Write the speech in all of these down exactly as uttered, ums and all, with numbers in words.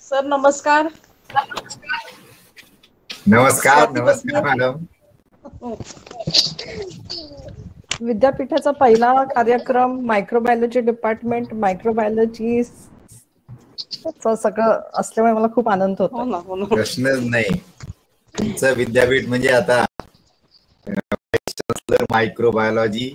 Sir नमस्कार. नमस्कार नमस्कार मॅडम. विद्यापीठाचा पहिला कार्यक्रम मायक्रोबायोलॉजी डिपार्टमेंट मायक्रोबायोलॉजी सगळं असल्यामुळे मला खूप आनंद होतो. हो ना, हो ना. प्रश्नच नाही. तुमचं विद्यापीठ म्हणजे आता मायक्रोबायोलॉजी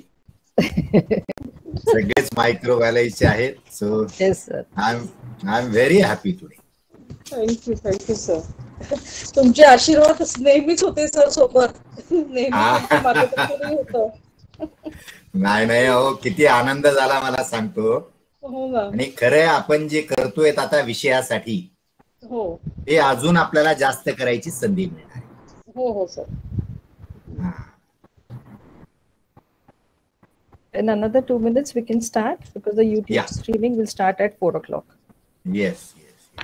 सगळेच मायक्रोबायोलॉजीचे आहेत. So yes sir. I am I am very happy today. Thank you thank you sir. तुमचे आशीर्वाद नेहमीच होते सर सोबत. नेहमी तुमचं मार्गदर्शनही होतं. नाही नाही अहो किती आनंद झाला मला सांगतो. हो ना. आणि खरं आपण जे करतोय आता विषयासाठी हो हे अजून आपल्याला जास्त करायची संधी मिळणार आहे. हो हो sir. In another two minutes we can start because the YouTube Yeah. streaming will start at four o'clock. Yes yes.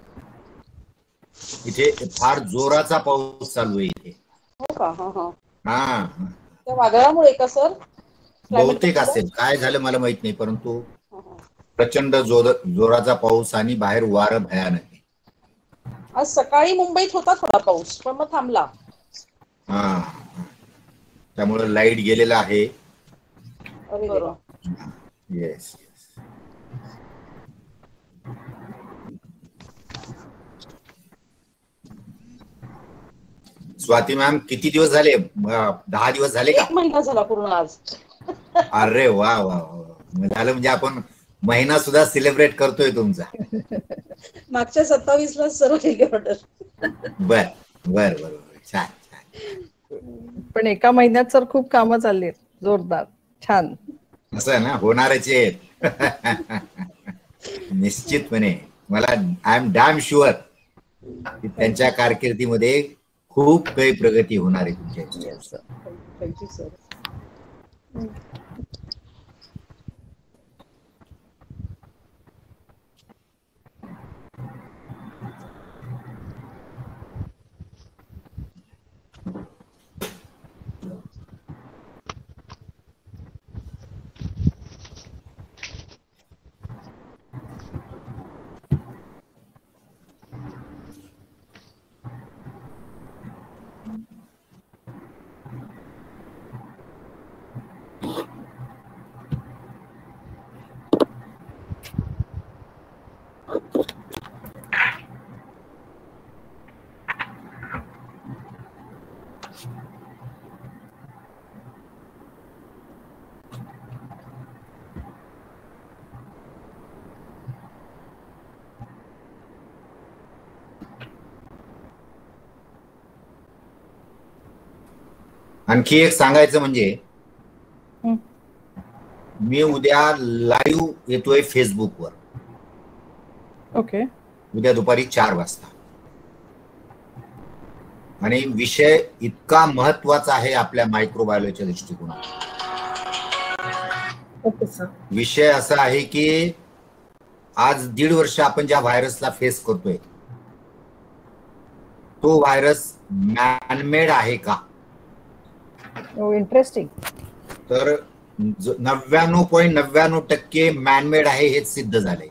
इथे फार जोराचा पाऊस चालू आहे इथे. हो का. हा हा. हा त्या वादळामुळे का सर? बहुतेक असेल, काय झालं मला माहित नाही, परंतु प्रचंड जोर जोराचा पाऊस आणि बाहेर वारं भयानक आहे. आज सकाळी मुंबईत होता थोडा पाऊस पण मग थांबला. हा त्यामुळे लाईट गेलेला आहे. अरे देवा. Yes yes. स्वाती मॅम किती दिवस झाले? दहा दिवस झाले का? एक महिना झाला पूर्ण आज. अरे वा वा वा. झालं म्हणजे आपण महिना सुद्धा सेलिब्रेट करतोय तुमचा. मागच्या सत्तावीस ला सर्व केली ऑर्डर. बर बर बर छान छान. पण एका महिन्यात सर खूप कामं चालली आहेत जोरदार. छान. असं आहे ना, होणारच आहेत. निश्चितपणे मला आय एम डॅम शुअर की त्यांच्या कारकिर्दीमध्ये खूप काही प्रगती होणार आहे तुमच्या. Thank you sir. आणखी एक सांगायचं म्हणजे मी उद्या लाईव्ह येतोय फेसबुकवर. ओके. उद्या दुपारी चार वाजता. आणि विषय इतका महत्वाचा आहे आपल्या मायक्रोबायोलॉजीच्या दृष्टिकोनातून. Okay sir. विषय असा आहे की आज दीड वर्ष आपण ज्या व्हायरसला फेस करतोय तो व्हायरस मॅनमेड आहे का? Oh interesting. तर नव्याण्णव पॉईंट नव्याण्णव टक्के मॅनमेड आहे हेच सिद्ध झालंय.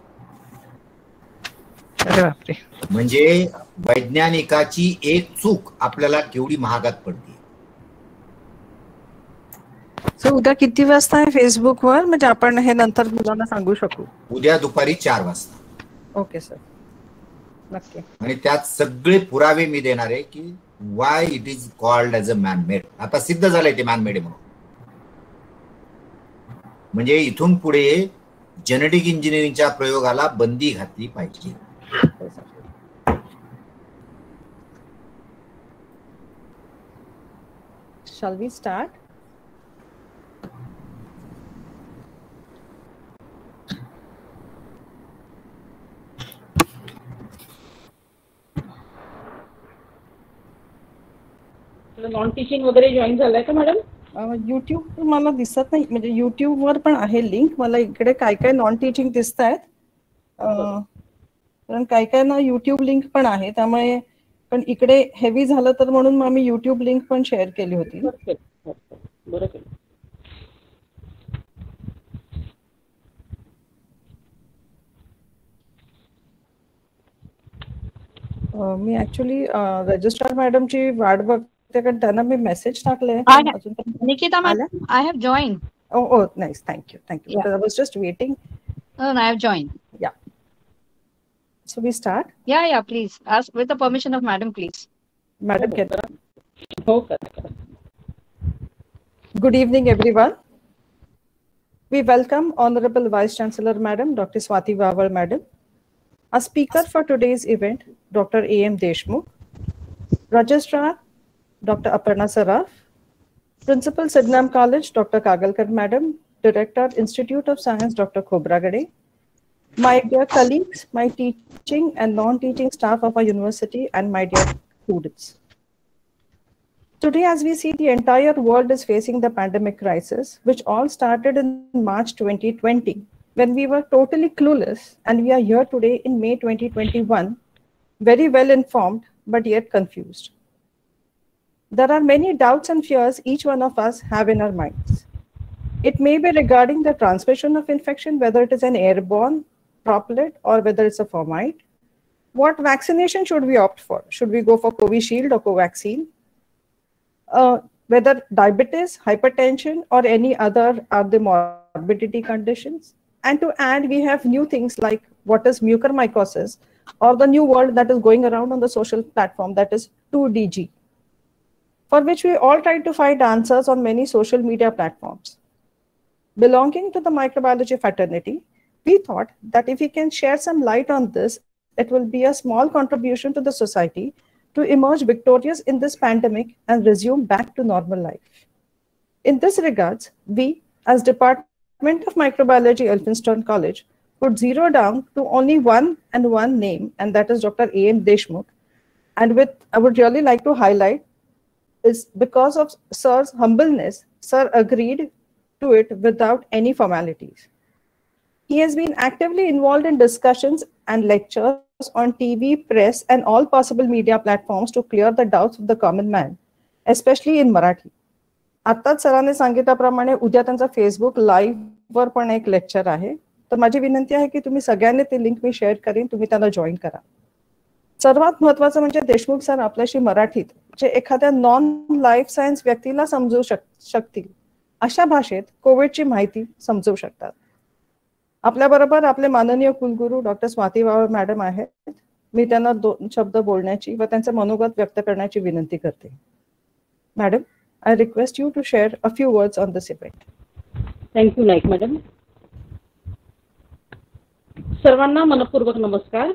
अरे बापरे. म्हणजे वैज्ञानिकाची एक चूक आपल्याला केवढी महागात पडते. सो उद्या किती वाजता आहे फेसबुकवर, म्हणजे आपण हे नंतर मुलांना सांगू शकू? उद्या दुपारी चार वाजता. Okay sir. नक्की. आणि त्यात सगळे पुरावे मी देणार आहे की why it is called as a manmade. आता सिद्ध झालंय ते मॅनमेड म्हणून. म्हणजे इथून पुढे जेनेटिक इंजिनिअरिंगच्या प्रयोगाला बंदी घातली पाहिजे. Shall we start? Non teaching वगैरे जॉईन झालाय का मॅडम? युट्यूब मला दिसत नाही, म्हणजे युट्यूब वर पण आहे लिंक. मला इकडे काय काय नॉन टीचिंग दिसत आहेत, कारण काय काय ना युट्यूब लिंक पण आहे. त्यामुळे पण इकडे हेवी झालं तर म्हणून मग मी युट्यूब लिंक पण शेअर केली होती. बरं केलं. अ, मी ऍक्च्युली रजिस्ट्रार मॅडमची वाट बघते, कारण त्यांना मी मेसेज टाकले I have, अजून Nikita, आल्या. madam, I have joined. Oh, oh, nice. Thank you. Thank you. Yeah. Because I was just waiting. No, no, I have joined. Yeah. So we start. Yeah, yeah, please. Ask with the permission of madam, please. Madam, can Good evening, everyone. We welcome Honorable Vice Chancellor Madam, Doctor Swati Vawal Madam. Our speaker for today's event, Doctor A M Deshmukh. Registrar, Doctor Aparna Saraf. Principal, Sidnam College, Doctor Kagalkar Madam. Director, Institute of Science, Doctor Khobragade. My dear colleagues, my teaching and non-teaching staff of our university, and my dear students. Today, as we see, the entire world is facing the pandemic crisis, which all started in March twenty twenty, when we were totally clueless, and we are here today in May twenty twenty-one, very well informed, but yet confused. There are many doubts and fears each one of us have in our minds. It may be regarding the transmission of infection, whether it is an airborne droplet or whether it's a fomite. What vaccination should we opt for? Should we go for Covishield or Covaxin? Uh, whether diabetes, hypertension, or any other are the morbidity conditions. And to add, we have new things like what is mucormycosis, or the new word that is going around on the social platform, that is two D G, for which we all try to find answers on many social media platforms. Belonging to the microbiology fraternity, we thought that if we can share some light on this, it will be a small contribution to the society to emerge victorious in this pandemic and resume back to normal life. In this regards, we, as Department of Microbiology, Elphinstone College, could zero down to only one and one name, and that is Doctor A M Deshmukh. And with, I would really like to highlight, is because of Sir's humbleness, Sir agreed to it without any formalities. He has been actively involved in discussions and lectures on T V, press, and all possible media platforms to clear the doubts of the common man, especially in Marathi. आत्ताच सरांनी सांगितल्याप्रमाणे उद्या त्यांचा Facebook live वर पण एक lecture आहे. तर माझी विनंती आहे की तुम्ही सगळ्यांनी ती लिंक मी शेअर करीन, तुम्ही त्याला जॉईन करा. सर्वात महत्त्वाचं म्हणजे देशमुख सर आपल्याशी मराठीत जे एखाद्या नॉन लाईफ सायन्स व्यक्तीला समजू शक शकतील अशा भाषेत कोविडची माहिती समजू शकतात. आपल्याबरोबर आपले माननीय कुलगुरू डॉक्टर स्वाती वावळ मॅडम आहेत. मी त्यांना दोन शब्द बोलण्याची व त्यांचे मनोगत व्यक्त करण्याची विनंती करते. Madam, I request you to share a few words on this event. Thank you, Naik Madam. सर्वांना मनपूर्वक नमस्कार.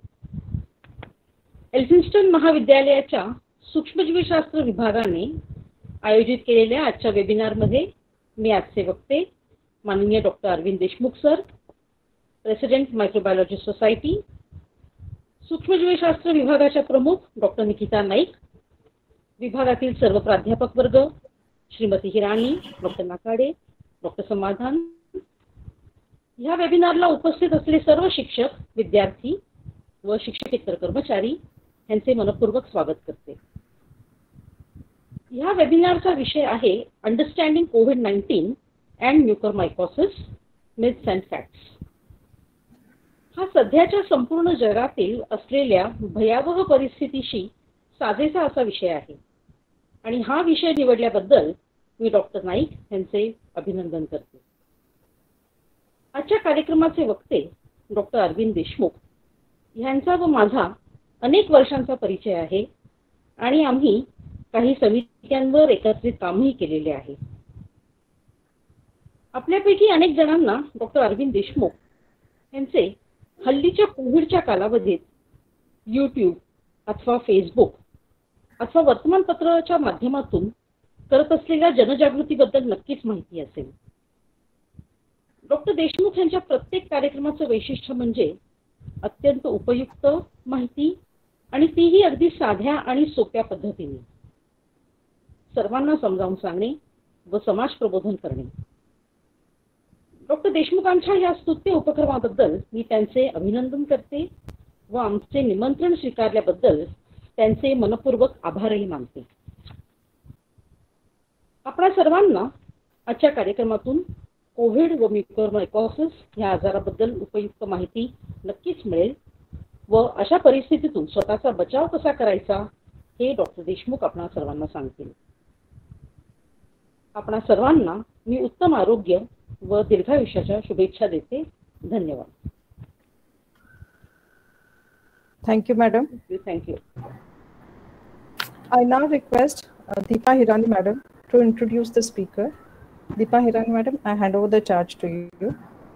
एल्फिन्स्टन महाविद्यालयाच्या सूक्ष्मजीवशास्त्र विभागाने आयोजित केलेल्या आजच्या वेबिनारमध्ये मी आजचे वक्ते माननीय doctor Arvind Deshmukh sir, president microbiology society, सूक्ष्मजीवशास्त्र विभागाच्या प्रमुख डॉक्टर निकिता नाईक, विभागातील सर्व प्राध्यापक वर्ग, श्रीमती हिराणी, डॉक्टर नाकाडे, डॉक्टर समाधान, ह्या वेबिनारला उपस्थित असलेले सर्व शिक्षक, विद्यार्थी व शिक्षकेतर कर्मचारी यांचे मनपूर्वक स्वागत करते. ह्या वेबिनारचा विषय आहे understanding COVID nineteen and mucormycosis myths and facts. हा सध्याच्या संपूर्ण जगातील असलेल्या भयावह परिस्थितीशी साजेसा असा विषय आहे आणि हा विषय निवडल्याबद्दल मी डॉक्टर नाईक यांचे अभिनंदन करते. आजच्या कार्यक्रमाचे वक्ते डॉक्टर अरविंद देशमुख यांचा व माझा अनेक वर्षांचा परिचय आहे आणि आम्ही काही समित्यांवर एकत्रित कामही केलेले आहे. आपल्यापैकी अनेक जणांना डॉक्टर अरविंद देशमुख यांचे हल्लीच्या कोविडच्या कालावधीत यूट्यूब अथवा फेसबुक अथवा वर्तमानपत्राच्या माध्यमातून करत असलेल्या जनजागृतीबद्दल नक्कीच माहिती असेल. डॉक्टर देशमुख यांच्या प्रत्येक कार्यक्रमाचं वैशिष्ट्य म्हणजे अत्यंत उपयुक्त माहिती आणि तीही अगदी साध्या आणि सोप्या पद्धतीने सर्वांना समजावून सांगणे व समाज प्रबोधन करणे. डॉक्टर देशमुखांच्या या स्तुत्य उपक्रमाबद्दल मी त्यांचे अभिनंदन करते व आमचे निमंत्रण स्वीकारल्याबद्दल त्यांचे मनपूर्वक आभारही मानते. आपल्या सर्वांना आजच्या कार्यक्रमातून कोविड व म्युकरमायकोसिस या आजाराबद्दल उपयुक्त माहिती नक्कीच मिळेल व अशा परिस्थितीतून स्वतःचा बचाव कसा करायचा हे डॉक्टर देशमुख आपणा सर्वांना सांगतील. आपणा सर्वांना मी उत्तम आरोग्य व दीर्घायुष्याच्या शुभेच्छा देते. धन्यवाद. Thank you, madam. Thank you. I now request uh, Deepa Hirani madam to introduce the speaker. Deepa Hirani madam, I hand over the charge to you.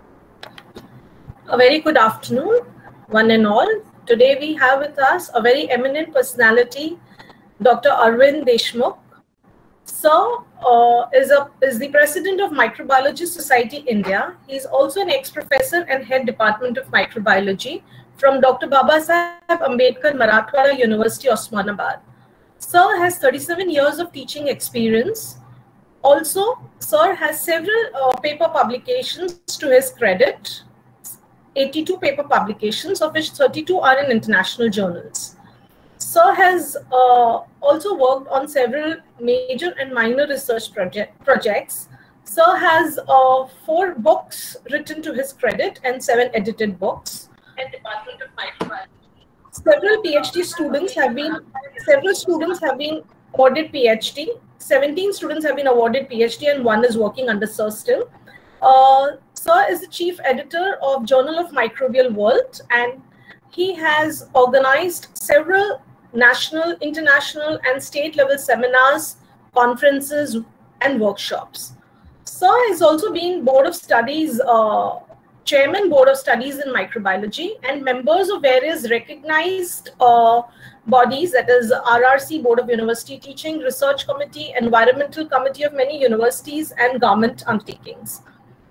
A very good afternoon, one and all. Today we have with us a very eminent personality, Doctor Arvind Deshmukh. Sir uh, is, a, is the president of Microbiology Society India. He is also an ex-professor and head department of microbiology from Doctor Babasaheb Ambedkar Marathwada University, Osmanabad. Sir has thirty-seven years of teaching experience. Also, Sir has several uh, paper publications to his credit, eighty-two paper publications, of which thirty-two are in international journals. Sir has uh, also worked on several major and minor research project, projects. Sir has uh, four books written to his credit and seven edited books. And Department of Microbiology. Several PhD students have been, several students have been awarded PhD. seventeen students have been awarded PhD and one is working under Sir still. Uh, Sir is the chief editor of Journal of Microbial World, and he has organized several national, international, and state level seminars, conferences, and workshops. Sir has also been Board of Studies, uh, Chairman Board of Studies in Microbiology, and members of various recognized uh, bodies, that is R R C, Board of University Teaching, Research Committee, Environmental Committee of many universities, and government undertakings.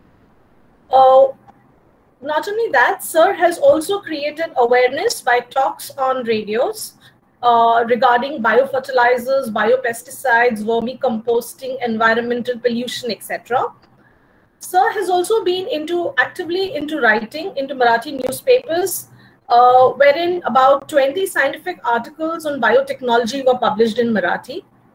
Uh, not only that, Sir has also created awareness by talks on radios uh, regarding biofertilizers, biopesticides, vermicomposting, environmental pollution, et cetera. Sir has also been into actively into writing into Marathi newspapers, uh, wherein about twenty scientific articles on biotechnology were published in Marathi.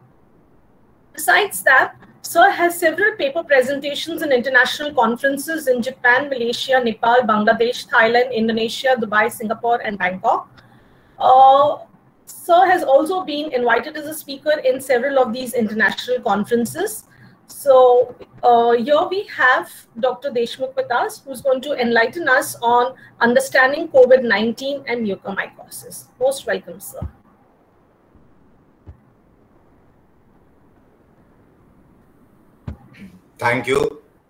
Besides that, Sir has several paper presentations in international conferences in Japan, Malaysia, Nepal, Bangladesh, Thailand, Indonesia, Dubai, Singapore, and Bangkok. Uh, Sir has also been invited as a speaker in several of these international conferences. So uh, here we have Doctor Deshmukh with us, who's going to enlighten us on understanding COVID nineteen and mucormycosis. Most welcome, sir. Thank you.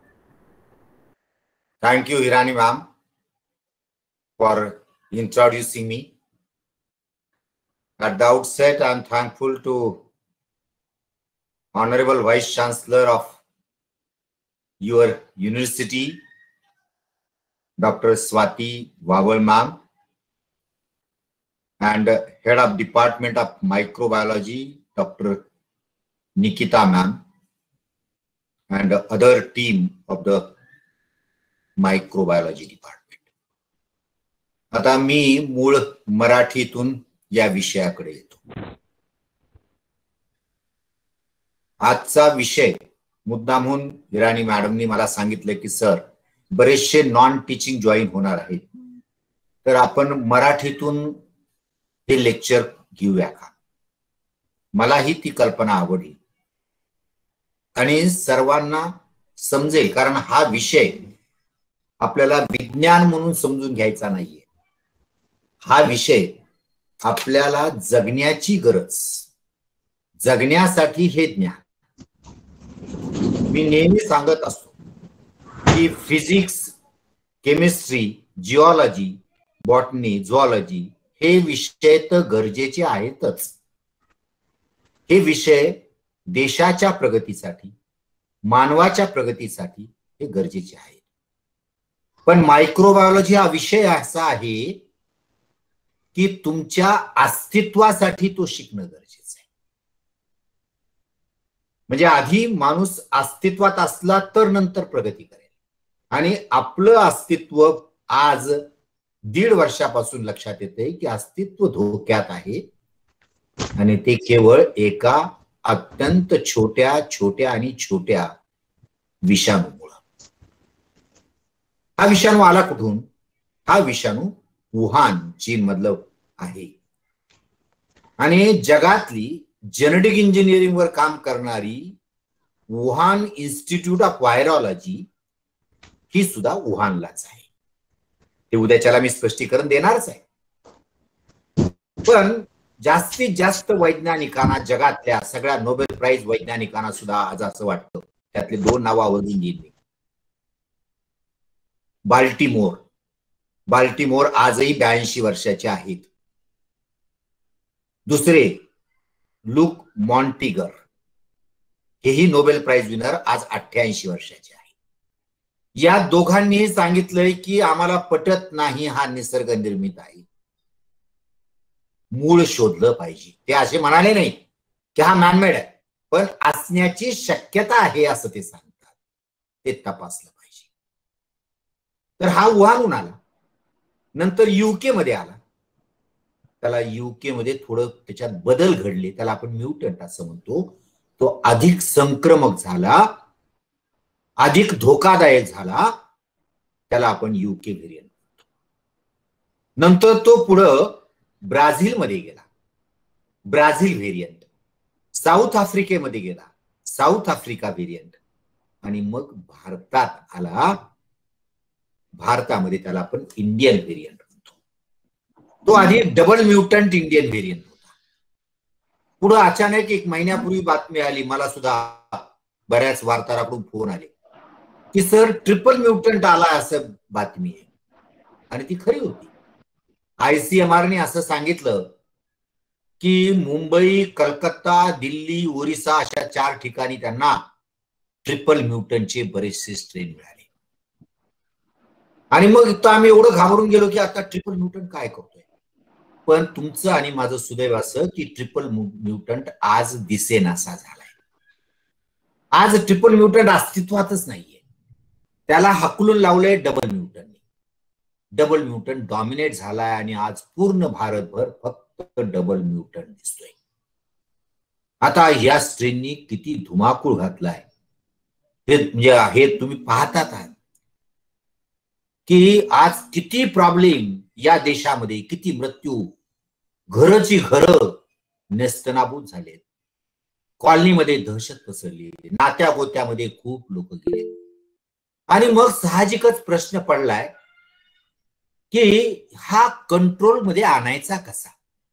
Thank you, Hirani ma'am, for introducing me. At the outset, I am thankful to Honorable Vice Chancellor of your university, Doctor Swati Vaval ma'am, and Head of Department of Microbiology, Doctor Nikita ma'am, and other team of the Microbiology Department. आता मी मूळ मराठीतून या विषयाकडे येतो. आजचा विषय मुद्दामहून हिराणी मॅडमनी मला सांगितलं की सर बरेचसे नॉन टीचिंग जॉईन होणार आहेत, तर आपण मराठीतून हे लेक्चर घेऊया का. मलाही ती कल्पना आवडली आणि सर्वांना समजेल, कारण हा विषय आपल्याला विज्ञान म्हणून समजून घ्यायचा नाहीये. हा विषय आपल्याला जगण्याची गरज, जगण्यासाठी हे ज्ञान. मी नेहमी सांगत असतो की physics, chemistry, geology, botany, zoology हे विषय तर गरजेचे आहेतच. हे विषय देशाच्या प्रगतीसाठी, मानवाच्या प्रगतीसाठी हे गरजेचे आहेत. पण मायक्रोबायोलॉजी हा विषय असा आहे की तुमच्या अस्तित्वासाठी तो शिकणं गरजेचं आहे. म्हणजे आधी माणूस अस्तित्वात असला तर नंतर प्रगती करेल, आणि आपलं अस्तित्व आज दीड वर्षापासून लक्षात येते की अस्तित्व धोक्यात आहे, आणि ते केवळ एका अत्यंत छोट्या छोट्या आणि छोट्या विषाणूमुळे. हा विषाणू आला कुठून? हा विषाणू वुहान चीन मधलं आहे. आणि जगातली जेनेटिक इंजिनिअरिंग वर काम करणारी वुहान इन्स्टिट्यूट ऑफ व्हायरॉलॉजी ही सुद्धा वुहानलाच आहे. ते उद्याच्याला मी स्पष्टीकरण देणारच आहे. पण जास्तीत जास्त वैज्ञानिकांना, जगातल्या सगळ्या नोबेल प्राइज वैज्ञानिकांना सुद्धा आज असं वाटतं, त्यातले दोन नावं आवर्जून घेईन मी. बाल्टिमोर बाल्टिमोर आजही ब्याऐंशी वर्षाचे आहेत. दुसरे लुक मॉन्टिगर, हेही नोबेल प्राइज विनर, आज अठ्ठ्याऐंशी वर्षाचे आहे. या दोघांनी सांगितलंय की आम्हाला पटत नाही हा निसर्ग निर्मित आहे, मूळ शोधलं पाहिजे. ते असे म्हणाले नाही की हा मॅनमेड आहे, पण असण्याची शक्यता आहे असं ते सांगतात. ते तपासलं पाहिजे. तर हा वुहानहून आला, नंतर युके मध्ये आला. त्याला युके मध्ये थोडं त्याच्यात बदल घडले, त्याला आपण म्युटंट असं म्हणतो. तो अधिक संक्रमक झाला, अधिक धोकादायक झाला, त्याला आपण युके व्हेरियंट म्हणतो. नंतर तो पुढं ब्राझील मध्ये गेला, ब्राझील व्हेरियंट. साऊथ आफ्रिकेमध्ये गेला, साऊथ आफ्रिका व्हेरियंट. आणि मग भारतात आला, भारतामध्ये त्याला आपण इंडियन व्हेरियंट म्हणतो. तो आधी डबल म्युटंट इंडियन व्हेरियंट होता. पुढे अचानक एक महिन्यापूर्वी बातमी आली, मला सुद्धा बऱ्याच वार्ताहराकडून फोन आले की सर ट्रिपल म्युटंट आला असं बातमी आहे. आणि ती खरी होती. आयसीएमआरने असं सांगितलं की मुंबई, कलकत्ता, दिल्ली, ओरिसा अशा चार ठिकाणी त्यांना ट्रिपल म्युटंटचे बरेचसे स्ट्रेन मिळाले. आणि मग इथं आम्ही एवढं घाबरून गेलो की आता ट्रिपल म्युटंट काय करतोय. पण तुमचं आणि माझं सुदैव असं की ट्रिपल म्युटंट आज दिसेनासा झालाय. आज ट्रिपल म्युटंट अस्तित्वातच नाहीये. त्याला हकलून लावलंय double mutant. Double mutant dominate झालाय आणि आज पूर्ण भारतभर फक्त डबल म्युटंट दिसतोय. आता या स्ट्रेननी किती धुमाकूळ घातलाय हे म्हणजे हे तुम्ही पाहतात आहात की आज किती प्रॉब्लेम या देशामध्ये, किती मृत्यू, घरची घरं नेस्तनाबूत झालेत, कॉलनीमध्ये दहशत पसरली, नात्या गोत्यामध्ये खूप लोक गेले. आणि मग साहजिकच प्रश्न पडलाय की हा कंट्रोल मध्ये आणायचा कसा.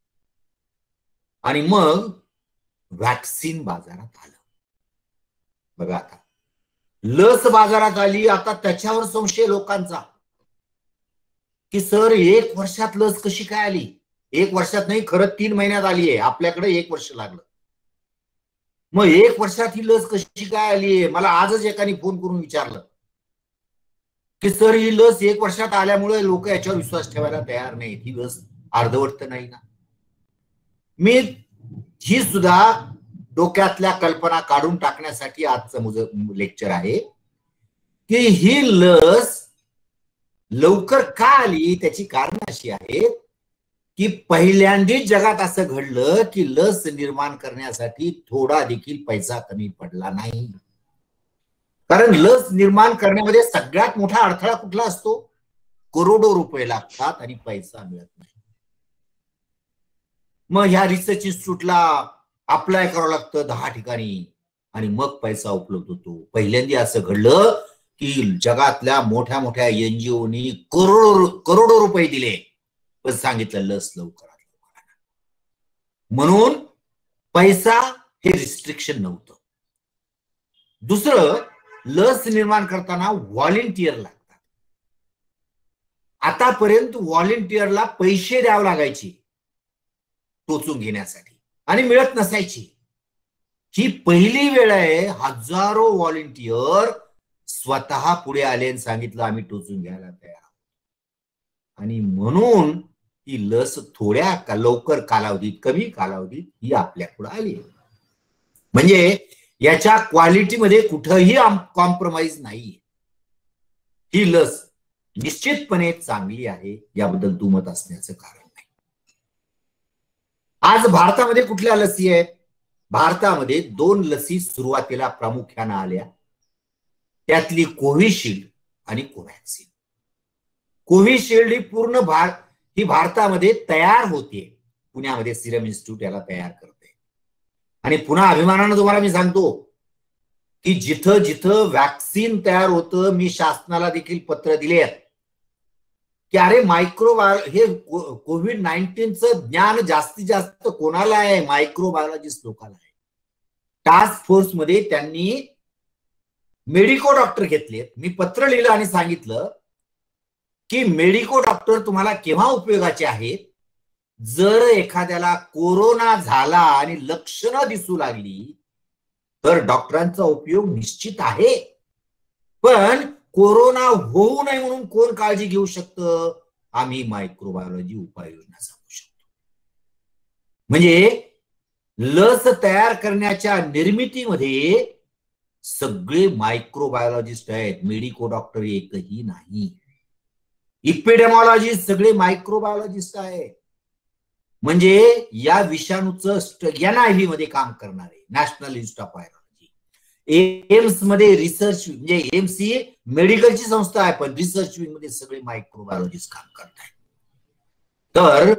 आणि मग वॅक्सिन बाजारात आलं. बघा आता लस बाजारात आली. आता त्याच्यावर संशय लोकांचा की सर एक वर्षात लस कशी काय आली. एक वर्षात नाही, खरं तीन महिन्यात आली आहे. आपल्याकडे एक वर्ष लागलं. मग एक वर्षात ही लस कशी काय आली आहे. मला आजच एकाने फोन करून विचारलं की सर ही लस एक वर्षात आल्यामुळे लोक याच्यावर विश्वास ठेवायला तयार नाहीत. ही लस अर्धवट तर नाही ना. मी ही सुद्धा डोक्यातल्या कल्पना काढून टाकण्यासाठी आजचं माझं लेक्चर आहे की ही लस लवकर का आली. त्याची कारण अशी आहेत की पहिल्यांदाच जगात असं घडलं की लस निर्माण करण्यासाठी थोडा देखील पैसा कमी पडला नाही. कारण लस निर्माण करण्यामध्ये सगळ्यात मोठा अडथळा कुठला असतो. करोडो रुपये लागतात आणि पैसा मिळत नाही. मग ह्या रिसर्च इन्स्टिट्यूटला अप्लाय करावं लागतं दहा ठिकाणी आणि मग पैसा उपलब्ध होतो. पहिल्यांदा असं घडलं की जगातल्या मोठ्या मोठ्या एनजीओनी करोडो करोडो रुपये दिले, पण सांगितलं लस लवकरात लवकर. म्हणून पैसा हे रिस्ट्रिक्शन नव्हतं. दुसरं, लस निर्माण करताना व्हॉलेंटियर लागतात. आतापर्यंत व्हॉलेंटियरला पैसे द्यावे लागायचे टोचून घेण्यासाठी आणि मिळत नसायची. ही पहिली वेळ आहे हजारो व्हॉलेंटियर स्वतः पुढे आले आणि सांगितलं आम्ही टोचून घ्यायला तयार आहोत. आणि म्हणून ही लस थोड्या का लवकर कालावधीत, कमी कालावधीत ही आपल्याकडे आली. म्हणजे याच्या क्वालिटीमध्ये कुठेही कॉम्प्रोमाइज नाहीये. ही लस निश्चितपणे चांगली आहे, याबद्दल दुमत असण्याचं कारण नाही. आज भारतामध्ये कुठल्या लसी आहेत. भारतामध्ये दोन लसी सुरुवातीला प्रामुख्याने आल्या, त्यातली कोविशिल्ड आणि कोव्हॅक्सिन. कोविशिल्ड ही पूर्ण भारत ही भारतामध्ये तयार होते. पुण्यामध्ये सिरम इन्स्टिट्यूट याला तयार करते. आणि पुन्हा अभिमानानं तुम्हाला मी सांगतो की जिथं जिथं वॅक्सिन तयार होतं, मी शासनाला देखील पत्र दिले की अरे मायक्रोबायो हे कोविड नाईन्टीनचं ज्ञान जास्तीत जास्त कोणाला आहे? मायक्रोबायोलॉजिस्ट लोकांना आहे. टास्क फोर्स मध्ये त्यांनी मेडिको डॉक्टर घेतलेत. मी पत्र लिहिलं आणि सांगितलं की मेडिको डॉक्टर तुम्हाला केव्हा उपयोगाचे आहेत? जर एखाद्याला कोरोना झाला आणि लक्षणं दिसू लागली तर डॉक्टरांचा उपयोग निश्चित आहे. पण कोरोना होऊ नये म्हणून कोण काळजी घेऊ शकतं? आम्ही मायक्रोबायोलॉजी उपाययोजना सांगू शकतो. म्हणजे लस तयार करण्याच्या निर्मितीमध्ये सगळे मायक्रोबायोलॉजिस्ट आहेत, मेडिको डॉक्टर एकही नाही. इपिडेमॉलॉजिस्ट सगळे मायक्रोबायोलॉजिस्ट आहेत. म्हणजे या विषाणूचं एनआयव्ही मध्ये काम करणारे, National Institute of Virology, AIIMS मध्ये रिसर्च, म्हणजे एम्स ही मेडिकलची संस्था आहे पण रिसर्च विंग मध्ये सगळे मायक्रोबायोलॉजिस्ट काम करतात. तर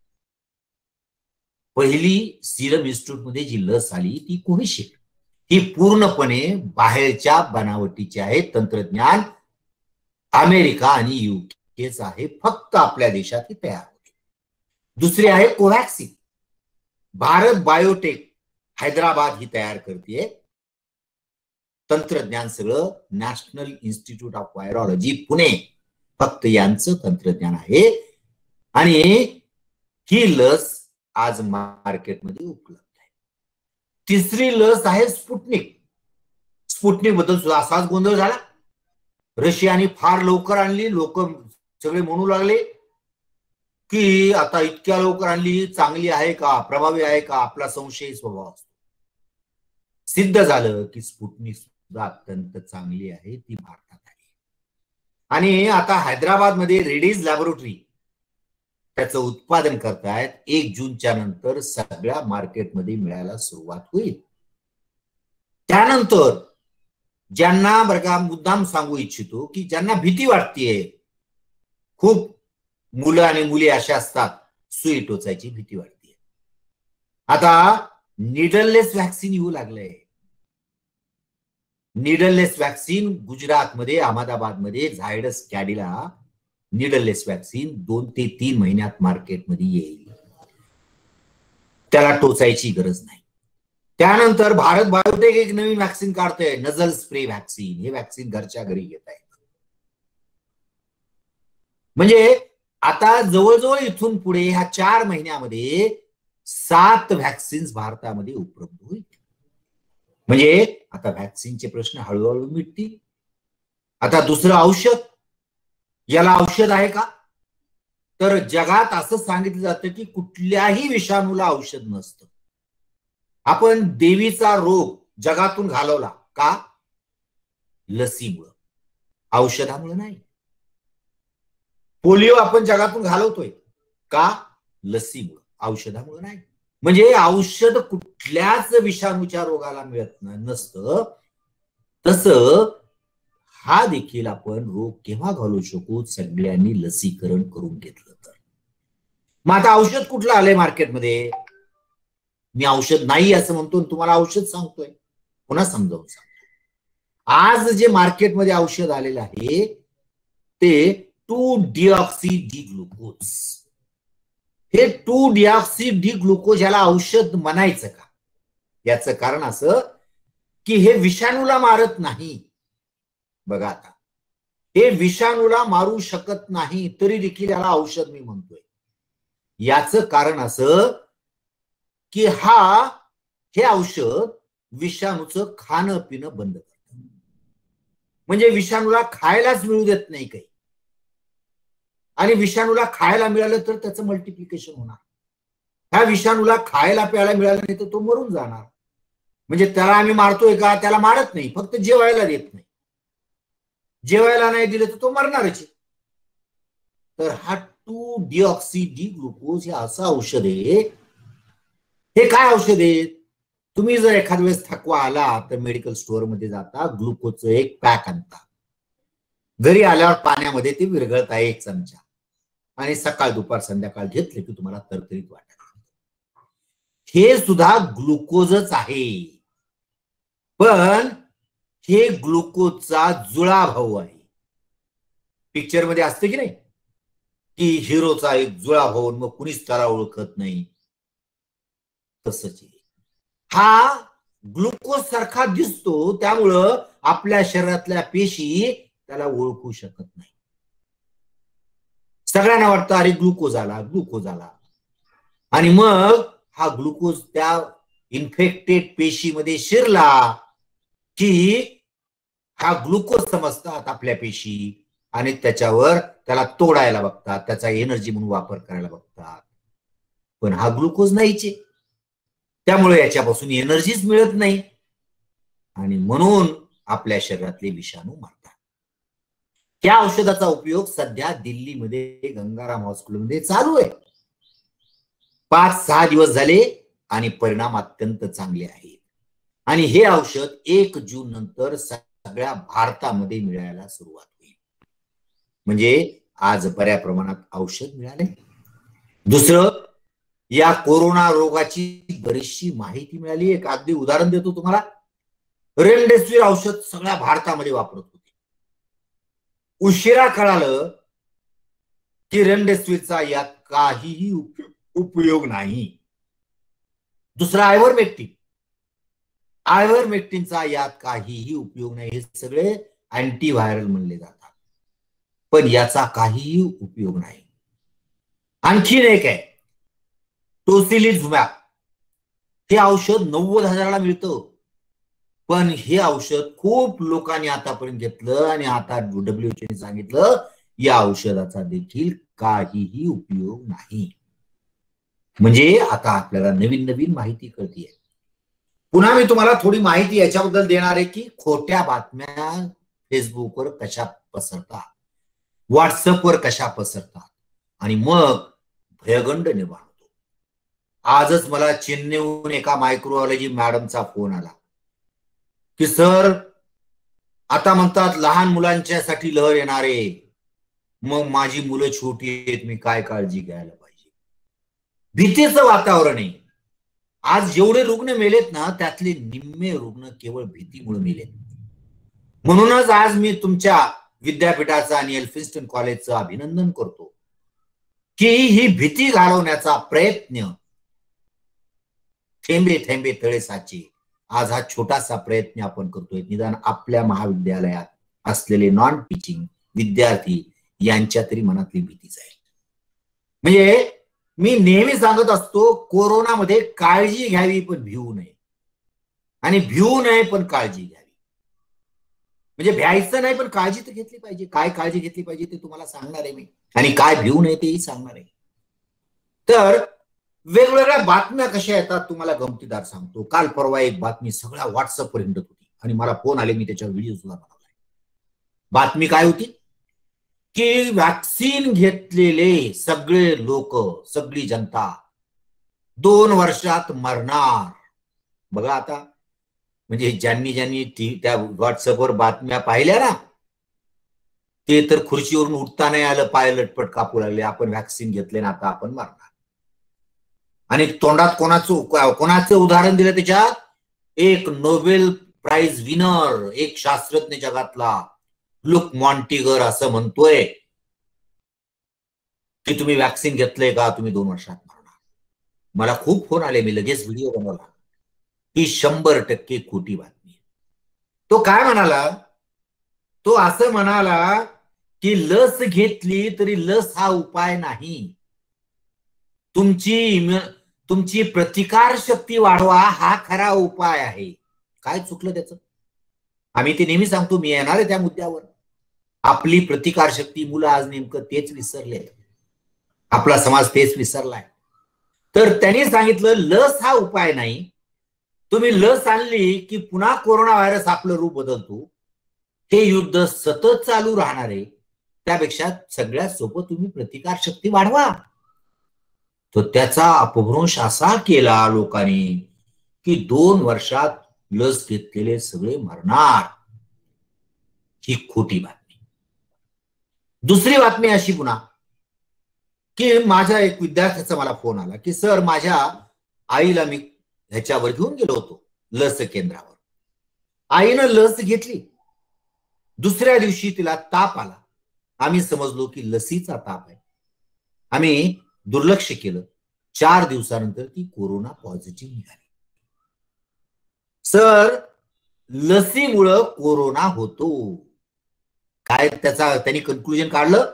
पहिली सिरम इन्स्टिट्यूट मध्ये जी लस आली ती कोविशिल्ड, ही पूर्णपणे बाहेरच्या बनावटीची आहे. तंत्रज्ञान अमेरिका आणि युकेच आहे, फक्त आपल्या देशात ही तयार होते. दुसरी आहे कोवॅक्सिन, भारत बायोटेक हैदराबाद ही तयार करते. तंत्रज्ञान सगळं National Institute of Virology Pune, फक्त यांचं तंत्रज्ञान आहे. आणि ही लस आज मार्केटमध्ये उपलब्ध आहे. तिसरी लस आहे स्पुटनिक. स्पुटनिक बद्दल सुद्धा असाच गोंधळ झाला. रशियाने फार लवकर आणली, लोक सगळे म्हणू लागले की आता इतक्या लवकर आणली, चांगली आहे का, प्रभावी आहे का? आपला संशयी स्वभाव असतो. सिद्ध झालं की स्पुटनिक सुद्धा अत्यंत चांगली आहे, ती भारतात आली. आणि आता हैदराबाद मध्ये रेडीज लॅबोरेटरी त्याचं उत्पादन करतायत. एक जूनच्या नंतर सगळ्या मार्केटमध्ये मिळायला सुरुवात होईल. त्यानंतर ज्यांना बरं का मुद्दाम सांगू इच्छितो की ज्यांना भीती वाटतेय, खूप मुलं आणि मुली अशा असतात सुई टोचायची भीती वाटते, आता निडललेस व्हॅक्सिन येऊ लागलंय. निडललेस व्हॅक्सिन गुजरातमध्ये अहमदाबादमध्ये झायडस कॅडिला निडललेस व्हॅक्सिन दोन ते तीन महिन्यात मार्केटमध्ये येईल. त्याला टोचायची गरज नाही. त्यानंतर भारत बायोटेक एक नवीन व्हॅक्सिन काढतोय, नजल स्प्रे व्हॅक्सिन. हे व्हॅक्सिन घरच्या घरी घेत आहे. म्हणजे आता जवळजवळ इथून पुढे ह्या चार महिन्यामध्ये सात व्हॅक्सिन्स भारतामध्ये उपलब्ध होईल. म्हणजे आता व्हॅक्सिनचे प्रश्न हळूहळू मिटतील. आता दुसरं औषध, याला औषध आहे का? तर जगात असं सांगितलं जातं की कुठल्याही विषाणूला औषध नसतं. आपण देवीचा रोग जगातून घालवला का? लसीमुळं, औषधामुळे नाही. पोलिओ आपण जगातून घालवतोय का? लसीमुळं, औषधामुळे नाही. म्हणजे औषध कुठल्याच विषाणूच्या रोगाला मिळत नसतं. तसं हा देखील आपण रोग केव्हा घालू शकू? सगळ्यांनी लसीकरण करून घेतलं तर. मग आता औषध कुठलं आलंय मार्केटमध्ये? मी औषध नाही असं म्हणतो, तुम्हाला औषध सांगतोय. पुन्हा समजावून सांगतो. आज जे मार्केटमध्ये औषध आलेलं आहे ते टू डिऑक्सी डी ग्लुकोज. हे टू डिऑक्सी डी ग्लुकोज याला औषध म्हणायचं का? याचं कारण असं की हे विषाणूला मारत नाही. बघा आता, हे विषाणूला मारू शकत नाही तरी देखील याला औषध मी म्हणतोय. याचं कारण असं की हा हे औषध विषाणूचं खाणं पिणं बंद करतं. म्हणजे विषाणूला खायलाच मिळू देत नाही काही. आणि विषाणूला खायला मिळालं तर त्याचं मल्टिप्लिकेशन होणार. ह्या विषाणूला खायला प्यायला मिळालं नाही तर तो मरून जाणार. म्हणजे त्याला आम्ही मारतोय का? त्याला मारत नाही, फक्त जेवायला देत नाही. जेवायला नाही दिलं तर तो मरणारच. तर हा टू डिऑक्सी डी ग्लुकोज हे असं औषध आहे. हे काय औषध आहे? तुम्ही जर एखाद्या वेळेस थकवा आला तर मेडिकल स्टोअर मध्ये जाता, ग्लुकोजचं एक पॅक आणता. घरी आल्यावर पाण्यामध्ये ते विरघळता एक चमचा. आणि सकाळ दुपार संध्याकाळ घेतले की तुम्हाला तरतरीत वाटायला लागतं. हे सुद्धा ग्लुकोजच आहे, पण हे ग्लुकोजचा जुळा भाऊ आहे. पिक्चर मध्ये असते की नाही की हिरोचा एक जुळा भाऊ, मग कुणीच त्याला ओळखत नाही, तसंच हा ग्लुकोज सारखा दिसतो, त्यामुळं आपल्या शरीरातल्या पेशी त्याला ओळखू शकत नाही. सगळ्यांना वाटतं अरे ग्लुकोज आला ग्लुकोज आला, आणि मग हा ग्लुकोज त्या इन्फेक्टेड पेशीमध्ये शिरला की हा ग्लुकोज समजतात आपल्या पेशी आणि त्याच्यावर त्याला तोडायला बघतात, त्याचा एनर्जी म्हणून वापर करायला बघतात. पण हा ग्लुकोज नाहीचे, त्यामुळे याच्यापासून एनर्जीच मिळत नाही आणि म्हणून आपल्या शरीरातले विषाणू मरतात. त्या औषधाचा उपयोग सध्या दिल्लीमध्ये गंगाराम हॉस्पिटलमध्ये चालू आहे. पाच सहा दिवस झाले आणि परिणाम अत्यंत चांगले आहेत. आणि हे औषध एक जून नंतर सगळ्या भारतामध्ये मिळायला सुरुवात होईल. म्हणजे आज बऱ्या प्रमाणात औषध मिळाले. दुसरं, या कोरोना रोगाची बरीचशी माहिती मिळाली. एक अगदी उदाहरण देतो तुम्हाला. रेमडेसिवीर औषध सगळ्या भारतामध्ये वापरत होते. उशिरा कळालं की रेमडेसिवीरचा यात काहीही उपयोग नाही. दुसरा आयव्हरमेक्टिन. आयव्हरमेक्टिनचा यात काहीही उपयोग नाही. हे सगळे अँटीव्हायरल म्हणले जातात, पण याचा काहीही उपयोग नाही. आणखीन एक आहे टोसिलिझुमॅब. हे औषध नव्वद हजाराला मिळतं, पण हे औषध खूप लोकांनी आतापर्यंत घेतलं आणि आता डब्ल्यूएचओने सांगितलं या औषधाचा देखील काहीही उपयोग नाही. म्हणजे आता आपल्याला नवीन नवीन माहिती कळतीये. पुन्हा मी तुम्हाला थोडी माहिती याच्याबद्दल देणार आहे की खोट्या बातम्या फेसबुकवर कशा पसरतात, व्हॉट्सअपवर कशा पसरतात आणि मग भयगंड निर्माण होतो. आजच मला चेन्नईहून एका मायक्रोबायोलॉजी मॅडमचा फोन आला की सर आता म्हणतात लहान मुलांच्यासाठी लहर येणार आहे, मग माझी मुलं छोटी आहेत, मी काय काळजी घ्यायला पाहिजे. भीतीचं वातावरण आहे. आज जेवढे रुग्ण मेलेत ना त्यातले निम्मे रुग्ण केवळ भीतीमुळे मेलेत. म्हणूनच आज मी तुमच्या विद्यापीठाचा आणि एल्फिन्स्टन कॉलेजचं अभिनंदन करतो की ही भीती घालवण्याचा प्रयत्न थेंबे थेंबे तळे साचे, आज हा छोटासा प्रयत्न आपण करतोय. निदान आपल्या महाविद्यालयात असलेले नॉन टीचिंग विद्यार्थी यांच्या तरी मनातली भीती जाईल. म्हणजे मी नेहमी सांगत असतो कोरोनामध्ये काळजी घ्यावी पण भिवू नये, आणि भिवू नये पण काळजी घ्यावी. म्हणजे भ्यायचं नाही पण काळजी तर घेतली पाहिजे. काय काळजी घेतली पाहिजे ते तुम्हाला सांगणार आहे मी, आणि काय भिवू नये तेही सांगणार आहे. तर वेगवेगळ्या बातम्या कशा येतात तुम्हाला गमतीदार सांगतो. काल परवा एक बातमी सगळ्या व्हॉट्सअपवर हिंडत होती आणि मला फोन आले, मी त्याच्यावर व्हिडिओ सुद्धा बनवलाय. बातमी काय होती की वॅक्सिन घेतलेले सगळे लोक, सगळी जनता दोन वर्षात मरणार. बघा आता, म्हणजे ज्यांनी ज्यांनी त्या व्हॉट्सअपवर बातम्या पाहिल्या ना ते तर खुर्चीवरून उठता नाही आलं, पाय लटपट कापू लागले. आपण वॅक्सिन घेतले ना आता आपण मरणार. आणि तोंडात कोणाचं कोणाचं उदाहरण दिलं त्याच्यात, एक नोबेल प्राइज विनर, एक शास्त्रज्ञ जगातला लुक मॉन्टिगर असं म्हणतोय की तुम्ही वॅक्सिन घेतलंय का, तुम्ही दोन वर्षात मरणार. मला खूप फोन आले, मी लगेच व्हिडिओ बनवला. ही शंभर टक्के खोटी बातमी. तो काय म्हणाला, तो असं म्हणाला की लस घेतली तरी लस हा उपाय नाही, तुमची तुमची प्रतिकार शक्ती वाढवा हा खरा उपाय आहे. काय चुकलं त्याचं? आम्ही ते नेहमी सांगतो, मी येणार आहे त्या मुद्द्यावर. आपली प्रतिकार शक्ती, मुलं आज नेमकं तेच विसरले, आपला समाज तेच विसरलाय. तर त्यांनी सांगितलं लस हा उपाय नाही, तुम्ही लस आणली की पुन्हा कोरोना व्हायरस आपलं रूप बदलतो, हे युद्ध सतत चालू राहणार आहे. त्यापेक्षा सगळ्यात सोपं तुम्ही प्रतिकार शक्ती वाढवा. तर त्याचा अपभ्रंश असा केला लोकांनी की दोन वर्षात लस घेतलेले सगळे मरणार. ही खोटी बातमी. दुसरी बातमी अशी पुन्हा की माझ्या एक विद्यार्थ्याचा मला फोन आला की सर माझ्या आईला मी ह्याच्यावर घेऊन गेलो होतो लस केंद्रावर. आईनं लस घेतली, दुसऱ्या दिवशी तिला ताप आला. आम्ही समजलो की लसीचा ताप आहे. आम्ही दुर्लक्ष केलं. चार दिवसानंतर ती कोरोना पॉझिटिव्ह निघाली. सर लसीमुळं कोरोना होतो. काय त्याचा त्यांनी कन्क्लुजन काढलं?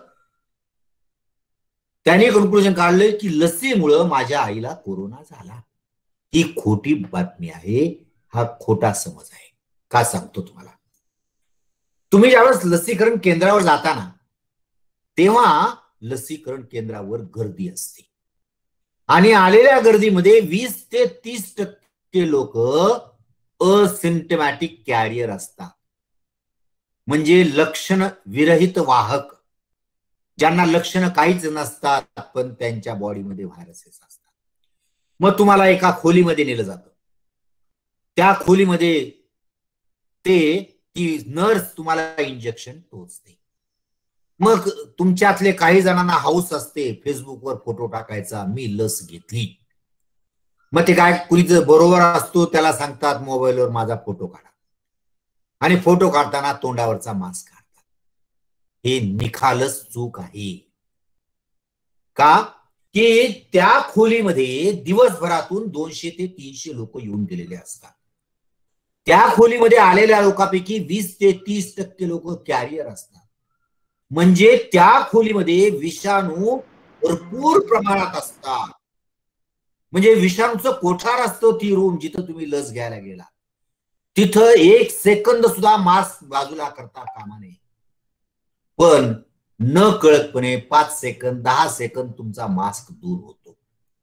त्यांनी कन्क्लुजन काढलं की लसीमुळं माझ्या आईला कोरोना झाला. ही खोटी बातमी आहे. हा खोटा समज आहे. का सांगतो तुम्हाला? तुम्ही ज्यावेळेस लसीकरण केंद्रावर जाताना तेव्हा लसीकरण केंद्रावर गर्दी असते आणि आलेल्या गर्दीमध्ये वीस ते तीस टक्के लोक असिम्प्टमॅटिक कॅरियर असतात, म्हणजे लक्षण विरहित वाहक, ज्यांना लक्षणं काहीच नसतात पण त्यांच्या बॉडीमध्ये व्हायरसेस असतात. मग तुम्हाला एका खोलीमध्ये नेलं जातं. त्या खोलीमध्ये ते ती नर्स तुम्हाला इंजेक्शन टोचते. मग तुमच्यातले काही जणांना हाऊस असते फेसबुकवर फोटो टाकायचा, मी लस घेतली. मग ते काय कुणी बरोबर असतो त्याला सांगतात मोबाईलवर माझा फोटो काढा आणि फोटो काढताना तोंडावरचा मास्क काढतात. हे निखालस चूक आहे. का की त्या खोलीमध्ये दिवसभरातून दोनशे ते तीनशे लोक येऊन गेलेले असतात. त्या खोलीमध्ये आलेल्या लोकांपैकी वीस ते तीस टक्के लोक कॅरियर असतात. म्हणजे त्या खोलीमध्ये विषाणू भरपूर प्रमाणात असतात. म्हणजे विषाणूचं कोठार असतं ती रूम जिथं तुम्ही लस घ्यायला गेला. तिथं एक सेकंद सुद्धा मास्क बाजूला करता कामा नये. पण न कळतपणे पाच सेकंद दहा सेकंद तुमचा मास्क दूर होतो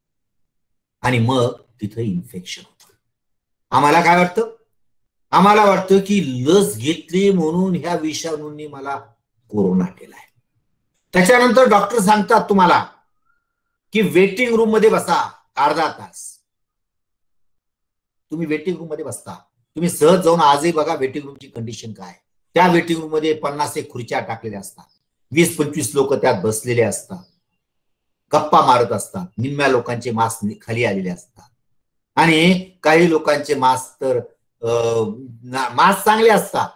आणि मग तिथं इन्फेक्शन होतं. आम्हाला काय वाटतं? आम्हाला वाटतं की लस घेतली म्हणून ह्या विषाणूंनी मला कोरोना केलाय. त्याच्यानंतर डॉक्टर सांगतात तुम्हाला की वेटिंग रूम मध्ये बसा अर्धा तास. तुम्ही वेटिंग रूम मध्ये बसता. तुम्ही सहज जाऊन आजही बघा वेटिंग रूमची कंडिशन काय. त्या वेटिंग रूम मध्ये पन्नास एक खुर्च्या टाकलेल्या असतात. वीस पंचवीस लोक त्यात बसलेले असतात, गप्पा मारत असतात. निम्म्या लोकांचे मास्क खाली आलेले असतात आणि काही लोकांचे मास्क तर मास्क चांगले असतात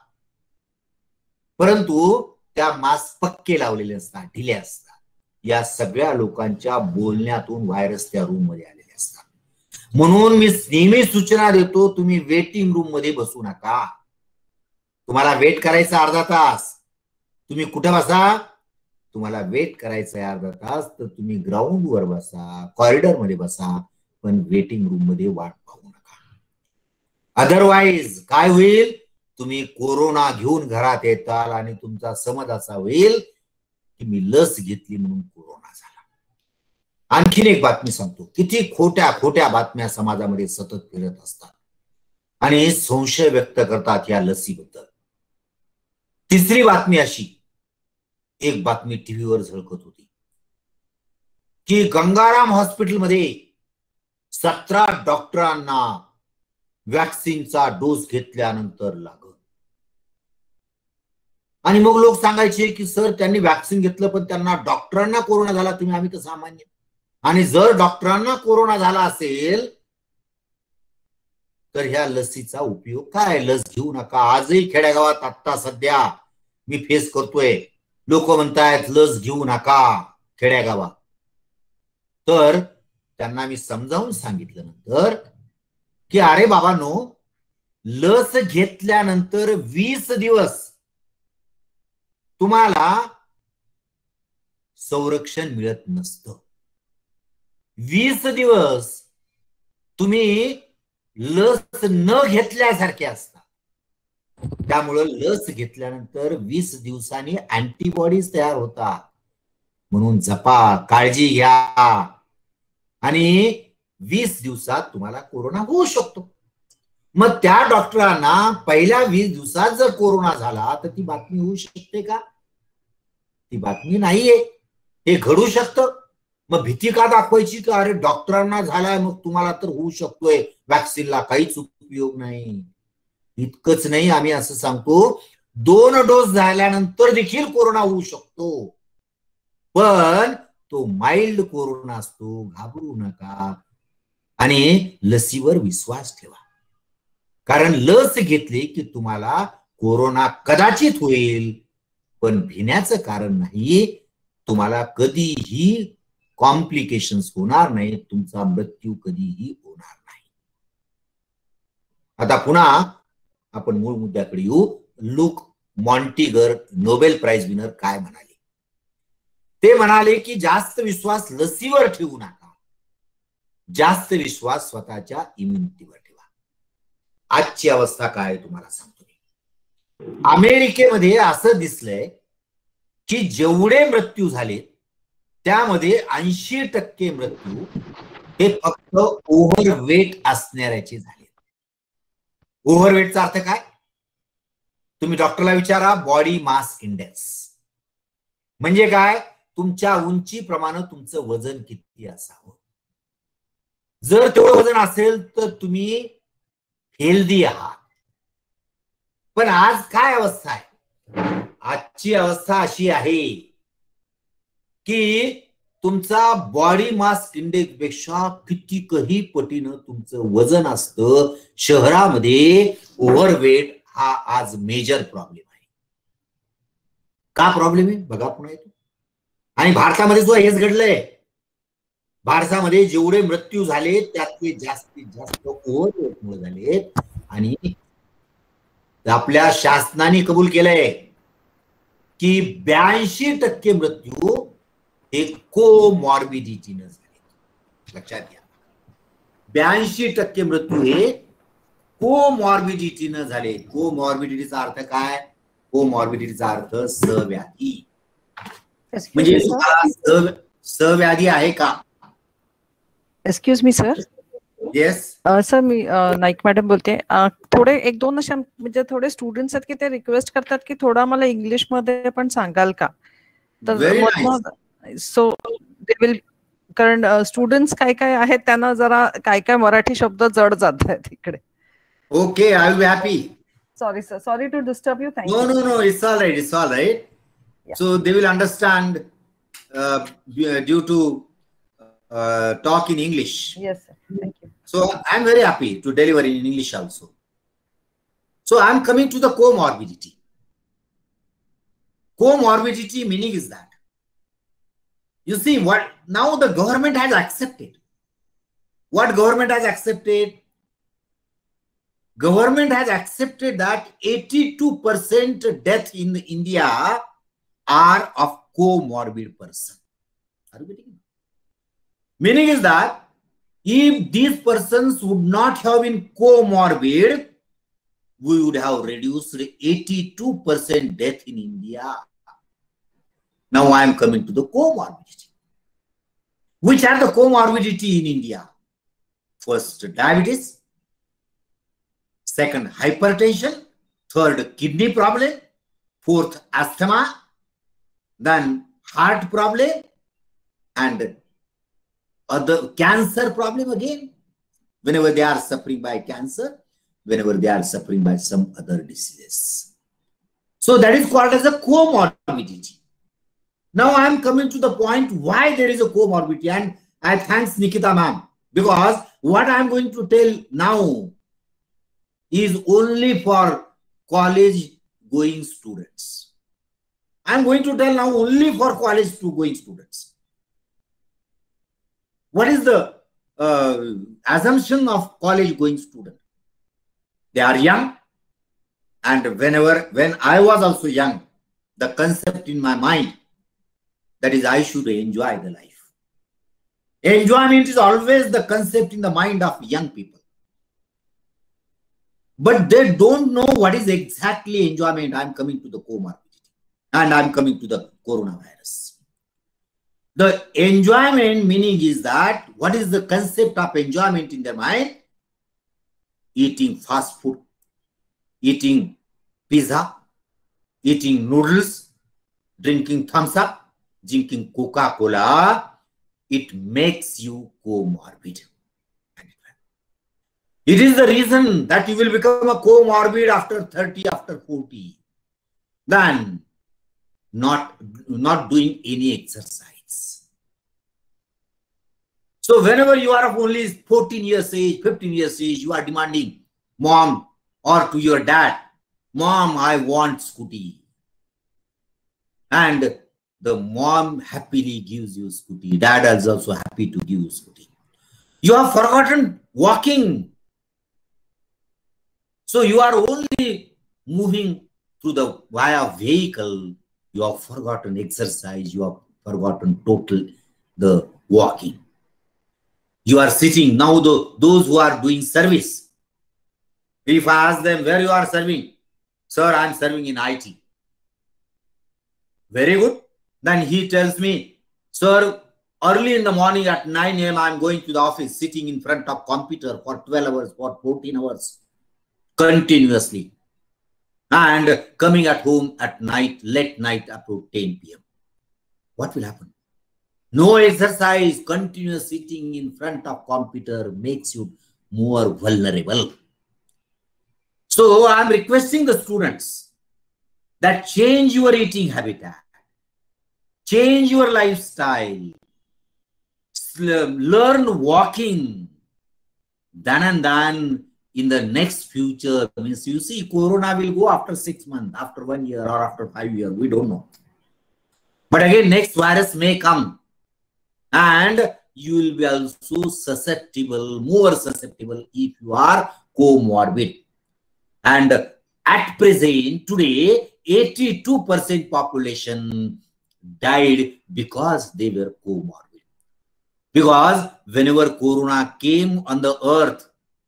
परंतु त्या मास्क पक्के लावलेले असतात, ढिले असतात. या सगळ्या लोकांच्या बोलण्यातून व्हायरस त्या रूम मध्ये आलेले असतात. म्हणून मी नेहमी सूचना देतो, तुम्ही वेटिंग रूम मध्ये बसू नका. तुम्हाला वेट करायचा अर्धा तास, तुम्ही कुठे बसा? तुम्हाला वेट करायचं आहे अर्धा तास तर तुम्ही ग्राउंड वर बसा, कॉरिडॉर मध्ये बसा, पण वेटिंग रूम मध्ये वाट पाहू नका. अदरवाईज काय होईल? तुम्ही कोरोना घेऊन घरात येताल आणि तुमचा समज असा होईल की मी लस घेतली म्हणून कोरोना झाला. आणखीन एक बातमी सांगतो. किती खोट्या खोट्या बातम्या समाजामध्ये सतत फिरत असतात आणि संशय व्यक्त करतात या लसीबद्दल. तिसरी बातमी अशी, एक बातमी टीव्हीवर झळकत होती की गंगाराम हॉस्पिटलमध्ये सतरा डॉक्टरांना वॅक्सिनचा डोस घेतल्यानंतर लागत. आणि मग लोक सांगायचे की सर त्यांनी वॅक्सिन घेतलं पण त्यांना डॉक्टरांना कोरोना झाला, तुम्ही आम्ही तर सामान्य. आणि जर डॉक्टरांना कोरोना झाला असेल तर ह्या लसीचा उपयोग काय? लस घेऊ नका. आजही खेड्यागावात आता सध्या मी फेस करतोय, लोक म्हणतायत लस घेऊ नका खेड्यागावात. तर त्यांना मी समजावून सांगितलं नंतर की अरे बाबांनो, लस घेतल्यानंतर वीस दिवस तुम्हाला संरक्षण मिळत नसतं. वीस दिवस तुम्ही लस न घेतल्यासारखे असतात. त्यामुळे लस घेतल्यानंतर वीस दिवसांनी अँटीबॉडीज तयार होतात. म्हणून जपा, काळजी घ्या आणि वीस दिवसात तुम्हाला कोरोना होऊ शकतो. मग त्या डॉक्टरांना पहिल्या वीस दिवसात जर कोरोना झाला तर ती बातमी होऊ शकते का? ती बातमी नाहीये. हे घडू शकतं. मग भीती का दाखवायची का अरे डॉक्टरांना झालाय मग तुम्हाला तर होऊ शकतोय, वॅक्सिनला काहीच उपयोग नाही. इतकंच नाही, आम्ही असं सांगतो दोन डोस झाल्यानंतर देखील कोरोना होऊ शकतो. पण तो माइल्ड कोरोना असतो, घाबरू नका आणि लसीवर विश्वास ठेवा. कारण लस घेतली की तुम्हाला कोरोना कदाचित होईल, पण भिण्याचं कारण नाही. तुम्हाला कधीही कॉम्प्लिकेशन्स होणार नाही, तुमचा मृत्यू कधीही होणार नाही. आता पुन्हा आपण मूळ मुद्द्याकडे येऊ. Luc Montagnier Nobel prize winner काय म्हणाले? ते म्हणाले की जास्त विश्वास लसीवर ठेवू नका, जास्त विश्वास स्वतःच्या इम्युनिटीवर ठेवा. आजची अवस्था काय तुम्हाला सांगतो. अमेरिकेमध्ये असं दिसलंय की जेवढे मृत्यू झाले त्यामध्ये ऐंशी टक्के मृत्यू हे फक्त ओव्हरवेट असणाऱ्याचे झाले. ओव्हरवेटचा अर्थ काय? तुम्ही डॉक्टरला विचारा. बॉडी मास इंडेक्स म्हणजे काय? तुमच्या उंचीप्रमाणे तुमचं वजन किती असावं. जर तेवढं वजन असेल तर तुम्ही हेल्दी आहात. पण आज काय अवस्था आहे? आजची अवस्था अशी आहे की तुमचा बॉडी मास इंडेक्स पेक्षा कितीकही पटीनं तुमचं वजन असतं. शहरामध्ये ओव्हरवेट हा आज मेजर प्रॉब्लेम आहे. का प्रॉब्लेम आहे बघा पुन्हा येतो. आणि भारतामध्ये सुद्धा हेच घडलंय. भारतामध्ये जेवढे मृत्यू झाले त्यातले जास्तीत जास्त ओव्हरवेटमुळे झालेत. आणि आपल्या शासनाने कबूल केलंय की ब्याऐंशी टक्के मृत्यू हे कोमॉर्बिडिटीनं झाले. लक्षात घ्या, ब्याऐंशी टक्के मृत्यू हे कोमॉर्बिडिटीनं झाले. कोमॉर्बिडिटीचा अर्थ काय? कोमॉर्बिडिटीचा अर्थ सहव्याधी. म्हणजे सहव्याधी आहे का? Excuse me sir. Yes sir, मी नाईक मॅडम बोलते. थोडे एक दोन अशा म्हणजे थोडे स्टुडंट्स आहेत की ते रिक्वेस्ट करतात की थोडा मला इंग्लिश मध्ये पण सांगाल का? तर सो दे विल, कारण स्टुडंट्स काय काय आहेत त्यांना जरा काय काय मराठी शब्द जड जात आहेत तिकडे. Okay, I will be happy. Sorry sir, sorry to disturb you. Thank you. No no no, it's all right, it's all right. So they will understand uh, due to uh, talk in English. Yes, sir. Thank you. So I'm very happy to deliver in English also. So I'm coming to the comorbidity. Comorbidity meaning is that, you see, what now the government has accepted. What government has accepted? Government has accepted that eighty-two percent death in India are of comorbid person. Are you getting it? Meaning is that if these persons would not have been comorbid, we would have reduced eighty-two percent death in India. Now I am coming to the comorbidity. Which are the comorbidity in India? First, diabetes. Second, hypertension. Third, kidney problem. Fourth, asthma. Then heart problem and other cancer problem again. Whenever they are suffering by cancer, whenever they are suffering by some other diseases. So that is called as a comorbidity. Now I am coming to the point why there is a comorbidity, and I thanks Nikita ma'am, because what I am going to tell now is only for college going students. I am going to tell now only for college to going students. What is the uh, assumption of college going student? They are young, and whenever, when I was also young, the concept in my mind, that is I should enjoy the life. Enjoyment is always the concept in the mind of young people. But they don't know what is exactly enjoyment. I am coming to the comorbidity. And I am coming to the coronavirus. The enjoyment meaning is that, what is the concept of enjoyment in their mind? Eating fast food, eating pizza, eating noodles, drinking thumbs up, drinking Coca-Cola. It makes you comorbid. It is the reason that you will become a comorbid after thirty, after forty. Then not, not doing any exercise. So whenever you are of only fourteen years age, fifteen years age, you are demanding, mom, or to your dad, mom, I want scooty. And the mom happily gives you scooty. Dad is also happy to give you scooty. You have forgotten walking. So you are only moving through the via vehicle. You have forgotten exercise. You have forgotten total the walking. You are sitting. Now the, those who are doing service, if I ask them where you are serving, sir, I am serving in I T. Very good. Then he tells me, sir, early in the morning at nine A M I am going to the office, sitting in front of computer for twelve hours, for fourteen hours, continuously. And coming at home at night, late night up to ten P M What will happen? No exercise, continuous sitting in front of computer makes you more vulnerable. So I am requesting the students that change your eating habitat, change your lifestyle, learn walking. Then and then in the next future, means you see, Corona will go after six months, after one year, or after five years. We don't know. But again, next virus may come, and you will be also susceptible, more susceptible if you are comorbid. And at present, today, eighty-two percent population died because they were comorbid. Because whenever Corona came on the earth,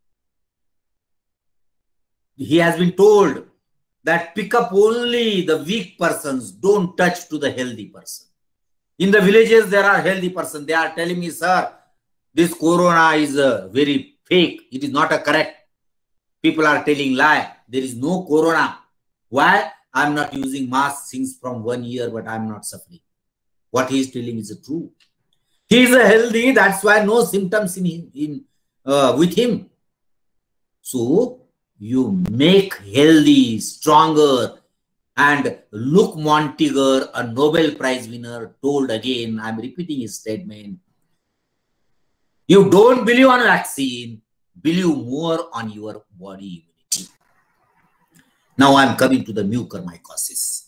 he has been told that pick up only the weak persons, don't touch to the healthy person. In the villages, there are healthy persons. They are telling me, sir, this Corona is uh, very fake. It is not a correct. People are telling lie. There is no Corona. Why? I am not using mask since from one year, but I am not suffering. What he is telling is true. He is a healthy. That's why no symptoms in, him, in uh, with him. So you make healthy, stronger. And Luc Montagnier, a Nobel Prize winner, told again, I'm repeating his statement, you don't believe on vaccine, believe more on your body immunity. Now I'm coming to the mucormycosis.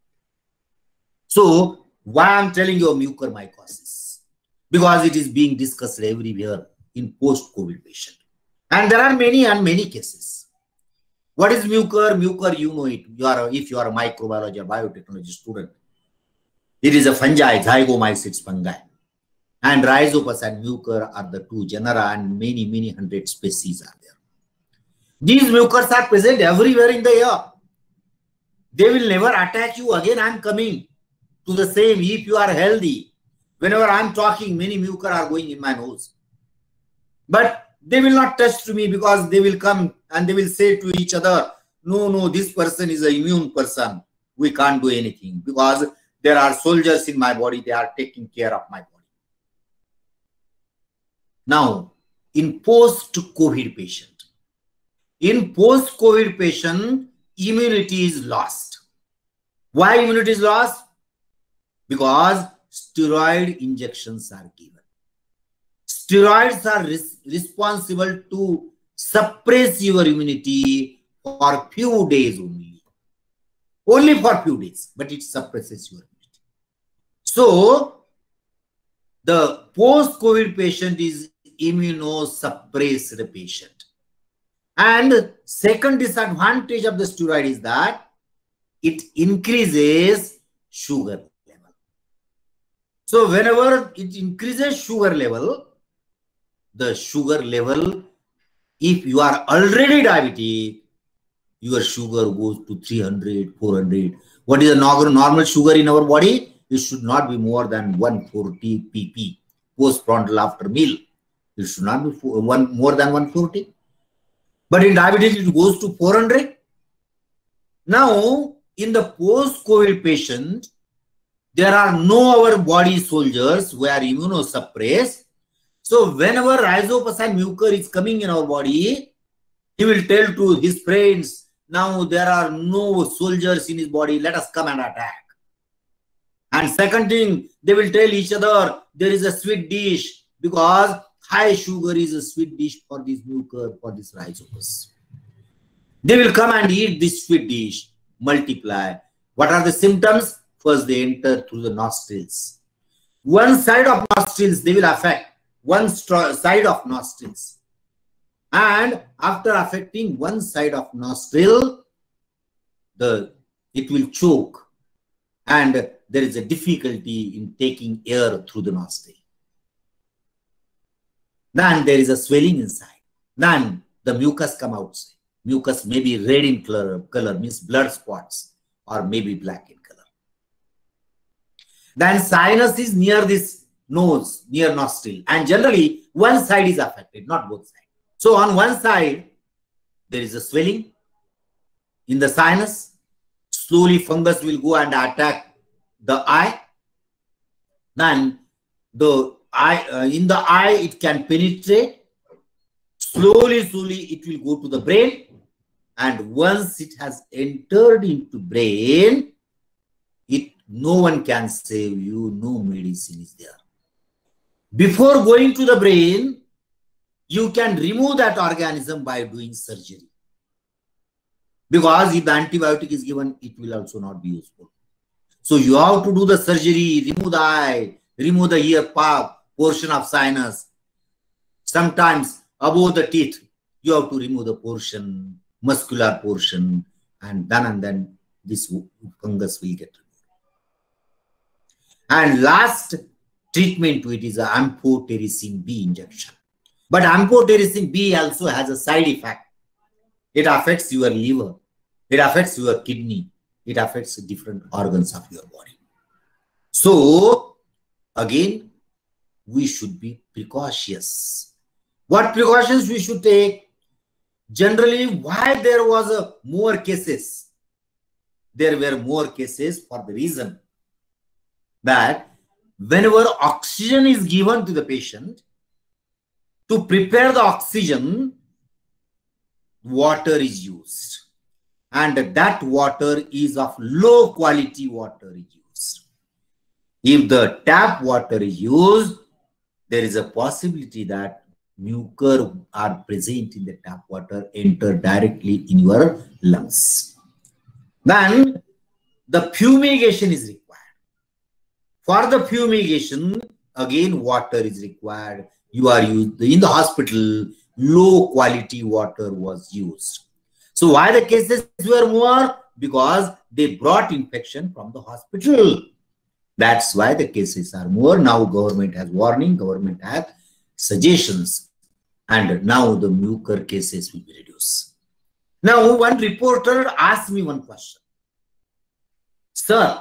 So why I'm telling you mucormycosis? Because it is being discussed everywhere in post-COVID patient. And there are many and many cases. What is mucor? Mucor, you know it. You are, if you are a microbiology or biotechnology student, it is a fungi, Zygomycetes fungi. And Rhizopus and mucor are the two genera, and many, many hundred species are there. These mucors are present everywhere in the air. They will never attack you. Again, I am coming to the same. If you are healthy, whenever I am talking, many mucor are going in my nose. But they will not touch to me because they will come and they will say to each other, no, no, this person is an immune person. We can't do anything because there are soldiers in my body. They are taking care of my body. Now, in post-COVID patient, in post-COVID patient, immunity is lost. Why immunity is lost? Because steroid injections are given. Steroids are res responsible to suppress your immunity for few days only. Only for few days, but it suppresses your immunity. So, the post-COVID patient is immunosuppressed patient. And second disadvantage of the steroid is that it increases sugar level. So, whenever it increases sugar level, the sugar level, if you are already diabetic, your sugar goes to three hundred, four hundred. What is the normal sugar in our body? It should not be more than one hundred forty p p postprandial after meal. It should not be one, more than one hundred forty. But in diabetes, it goes to four hundred. Now, in the post-COVID patient, there are no our body soldiers who are immunosuppressed. So whenever Rhizopus and mucor is coming in our body, he will tell to his friends, now there are no soldiers in his body, let us come and attack. And second thing, they will tell each other, there is a sweet dish, because high sugar is a sweet dish for this mucor, for this rhizomas. They will come and eat this sweet dish, multiply. What are the symptoms? First, they enter through the nostrils. One side of nostrils, they will affect one side of nostrils. And after affecting one side of nostril, the it will choke, and there is a difficulty in taking air through the nostril. Then there is a swelling inside. Then the mucus come outside. Mucus may be red in color, color means blood spots, or maybe black in color. Then sinus is near this nose, near nostril, and generally one side is affected, not both sides. So on one side, there is a swelling in the sinus. Slowly fungus will go and attack the eye. Then the eye, uh, in the eye, it can penetrate. Slowly, slowly, it will go to the brain. And once it has entered into brain, it no one can save you. No medicine is there. Before going to the brain, you can remove that organism by doing surgery. Because if the antibiotic is given, it will also not be useful. So you have to do the surgery, remove the eye, remove the ear part, portion of sinus. Sometimes above the teeth, you have to remove the portion, muscular portion, and then and then this fungus will get removed. And last treatment to it is an amphotericin B injection. But amphotericin B also has a side effect. It affects your liver. It affects your kidney. It affects different organs of your body. So, again, we should be precautious. What precautions we should take? Generally, why there was a more cases? There were more cases for the reason that whenever oxygen is given to the patient, to prepare the oxygen, water is used. And that water is of low quality water is used. If the tap water is used, there is a possibility that mucor are present in the tap water, enter directly in your lungs. Then the fumigation is required. For the fumigation, again water is required. You are used in the hospital, low quality water was used. So why the cases were more? Because they brought infection from the hospital. That's why the cases are more. Now government has warning, government has suggestions, and now the mucor cases will be reduced. Now one reporter asked me one question. Sir,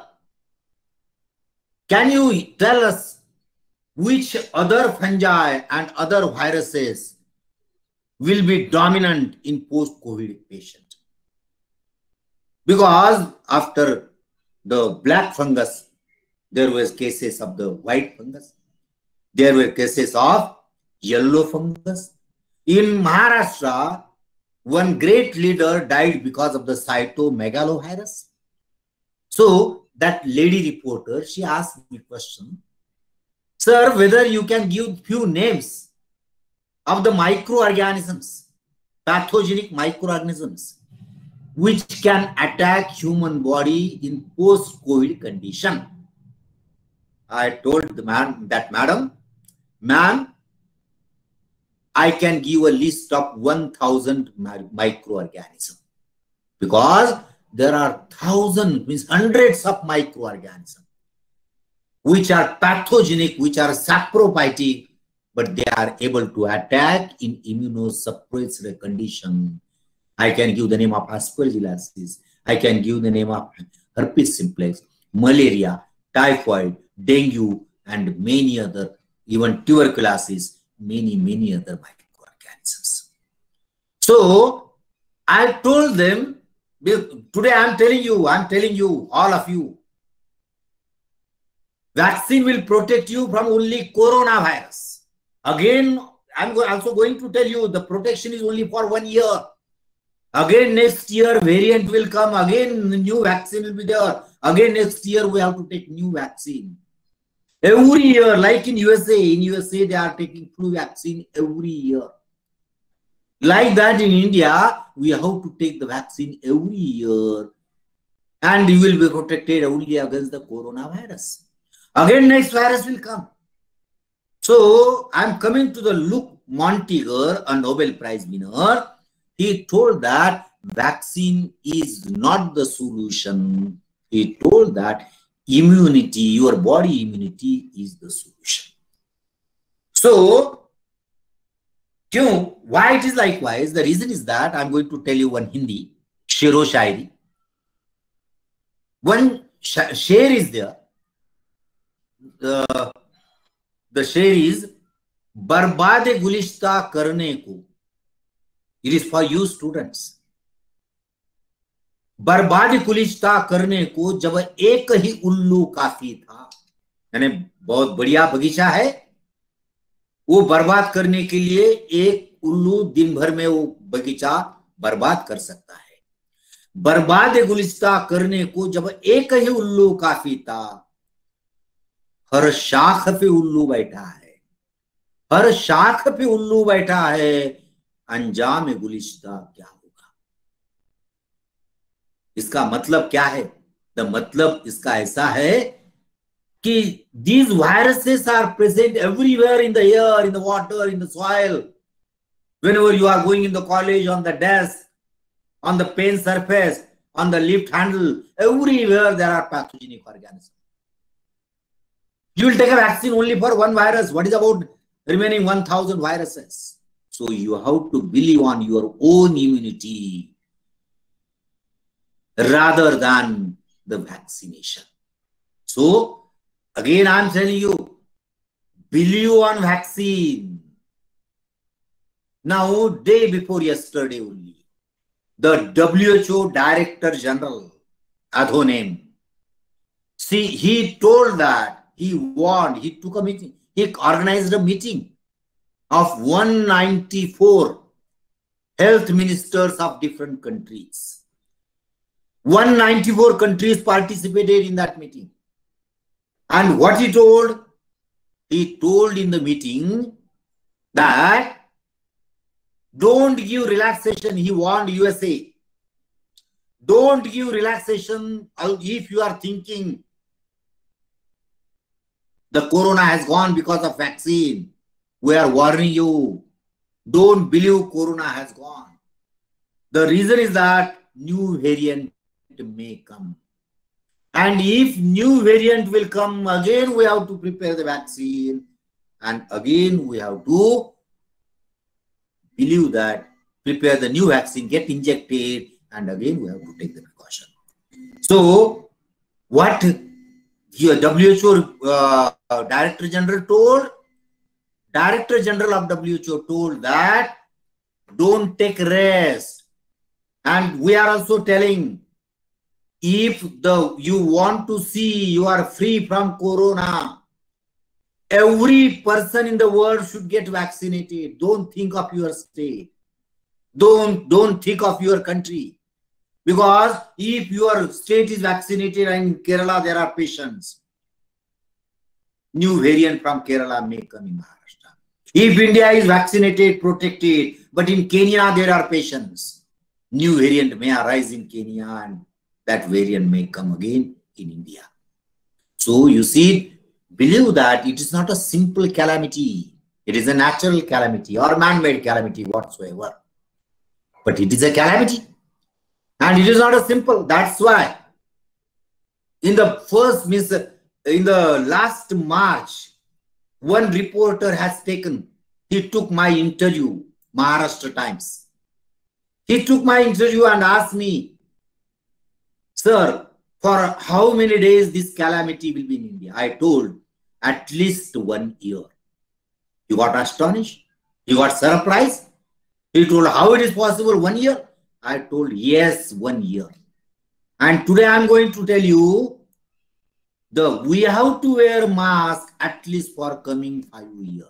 can you tell us which other fungi and other viruses will be dominant in post-COVID patient? Because after the black fungus, there was cases of the white fungus. There were cases of yellow fungus. In Maharashtra, one great leader died because of the cytomegalovirus. So that lady reporter, she asked me a question. Sir, whether you can give few names of the microorganisms, pathogenic microorganisms, which can attack human body in post-COVID condition. I told the man that, madam, ma'am, I can give a list of one thousand microorganisms because there are thousands, means hundreds of microorganisms which are pathogenic, which are saprophytic, but they are able to attack in immunosuppressed condition. I can give the name of aspergillosis. I can give the name of herpes simplex, malaria, typhoid, dengue, and many other, even tuberculosis, many, many other microorganisms. So I told them, today I'm telling you, I'm telling you, all of you, vaccine will protect you from only coronavirus. Again, I'm also going to tell you the protection is only for one year. Again, next year, variant will come. Again, new vaccine will be there. Again, next year, we have to take new vaccine. Every year, like in U S A, in U S A they are taking flu vaccine every year. Like that in India, we have to take the vaccine every year, and you will be protected only against the coronavirus. Again, next virus will come. So I'm coming to the Luc Montagnier, a Nobel Prize winner. He told that vaccine is not the solution. He told that immunity, your body immunity is the solution. So, you know, why it is likewise? The reason is that I'm going to tell you one Hindi, Shero Shairi. One share is there. The, the share is Barbad Gulishta Karne Ko. It is for you students. बर्बाद गुलिस्ता करने को जब एक ही उल्लू काफी था, यानी बहुत बढ़िया बगीचा है, वो बर्बाद करने के लिए एक उल्लू दिन भर में वो बगीचा बर्बाद कर सकता है। बर्बाद गुलिस्ता करने को जब एक ही उल्लू काफी था, हर शाख पे उल्लू बैठा है, हर शाख पे उल्लू बैठा है, अंजाम गुलिस्ता क्या होगा? इसका मतलब क्या है? द मतलब इसका ऐसा है कि these viruses are present everywhere in the air, in the water, in the soil. Whenever you are going in the college, on the desk, on the pen surface, on the lift handle, everywhere there are pathogenic organisms. You will take a vaccine only for one virus. What is about remaining one thousand viruses? So you have to believe on your own immunity rather than the vaccination. So, again I am telling you, believe on vaccine. Now, day before yesterday only, the W H O Director General, Adhanom, see, he told that, he warned, he took a meeting, he organized a meeting of one hundred ninety-four health ministers of different countries. one hundred ninety-four countries participated in that meeting. And what he told? He told in the meeting that don't give relaxation. He warned U S A. Don't give relaxation if you are thinking the corona has gone because of vaccine. We are warning you. Don't believe corona has gone. The reason is that new variant may come. And if new variant will come, again we have to prepare the vaccine. And again we have to believe that, prepare the new vaccine, get injected, and again we have to take the precaution. So, what the W H O uh, Director General told? Director General of W H O told that don't take rest. And we are also telling, if the you want to see you are free from corona, every person in the world should get vaccinated. Don't think of your state. Don't, don't think of your country. Because if your state is vaccinated and in Kerala there are patients, new variant from Kerala may come in Maharashtra. If India is vaccinated, protected, but in Kenya there are patients, new variant may arise in Kenya and that variant may come again in India. So you see, believe that it is not a simple calamity. It is a natural calamity or man-made calamity whatsoever. But it is a calamity. And it is not a simple. That's why in the first, in the last March, one reporter has taken, he took my interview, Maharashtra Times. He took my interview and asked me, sir, for how many days this calamity will be in India? I told, at least one year. He got astonished. He got surprised. He told, how it is possible, one year? I told, yes, one year. And today I am going to tell you, the we have to wear mask at least for coming five years.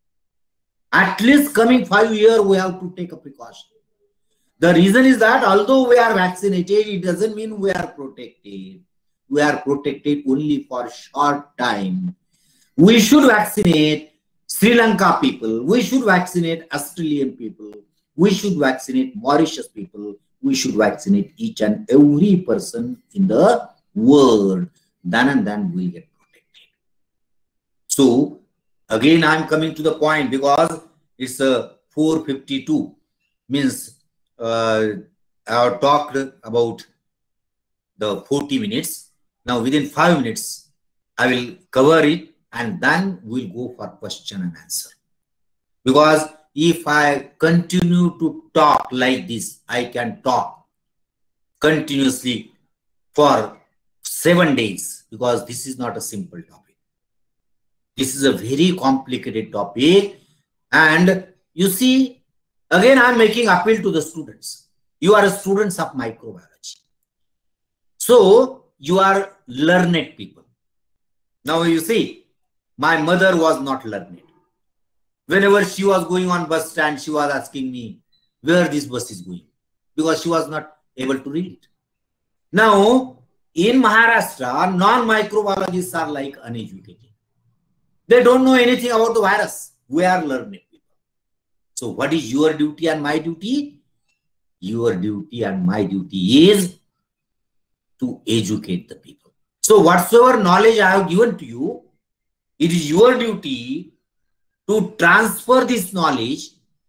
At least coming five years, we have to take a precaution. The reason is that although we are vaccinated, it doesn't mean we are protected. We are protected only for a short time. We should vaccinate Sri Lanka people. We should vaccinate Australian people. We should vaccinate Mauritius people. We should vaccinate each and every person in the world. Then and then we'll get protected. So again, I'm coming to the point because it's a four fifty-two. Means uh, I talked about the forty minutes. Now within five minutes, I will cover it and then we'll go for question and answer. Because if I continue to talk like this, I can talk continuously for seven days because this is not a simple topic. This is a very complicated topic. And you see, again, I'm making appeal to the students. You are students of microbiology. So you are learned people. Now you see, my mother was not learned. Whenever she was going on bus stand, she was asking me where this bus is going because she was not able to read it. Now, in Maharashtra, non-microbiologists are like uneducated. They don't know anything about the virus. We are learned people. So what is your duty and my duty? Your duty and my duty is to educate the people. So whatsoever knowledge I have given to you, it is your duty to transfer this knowledge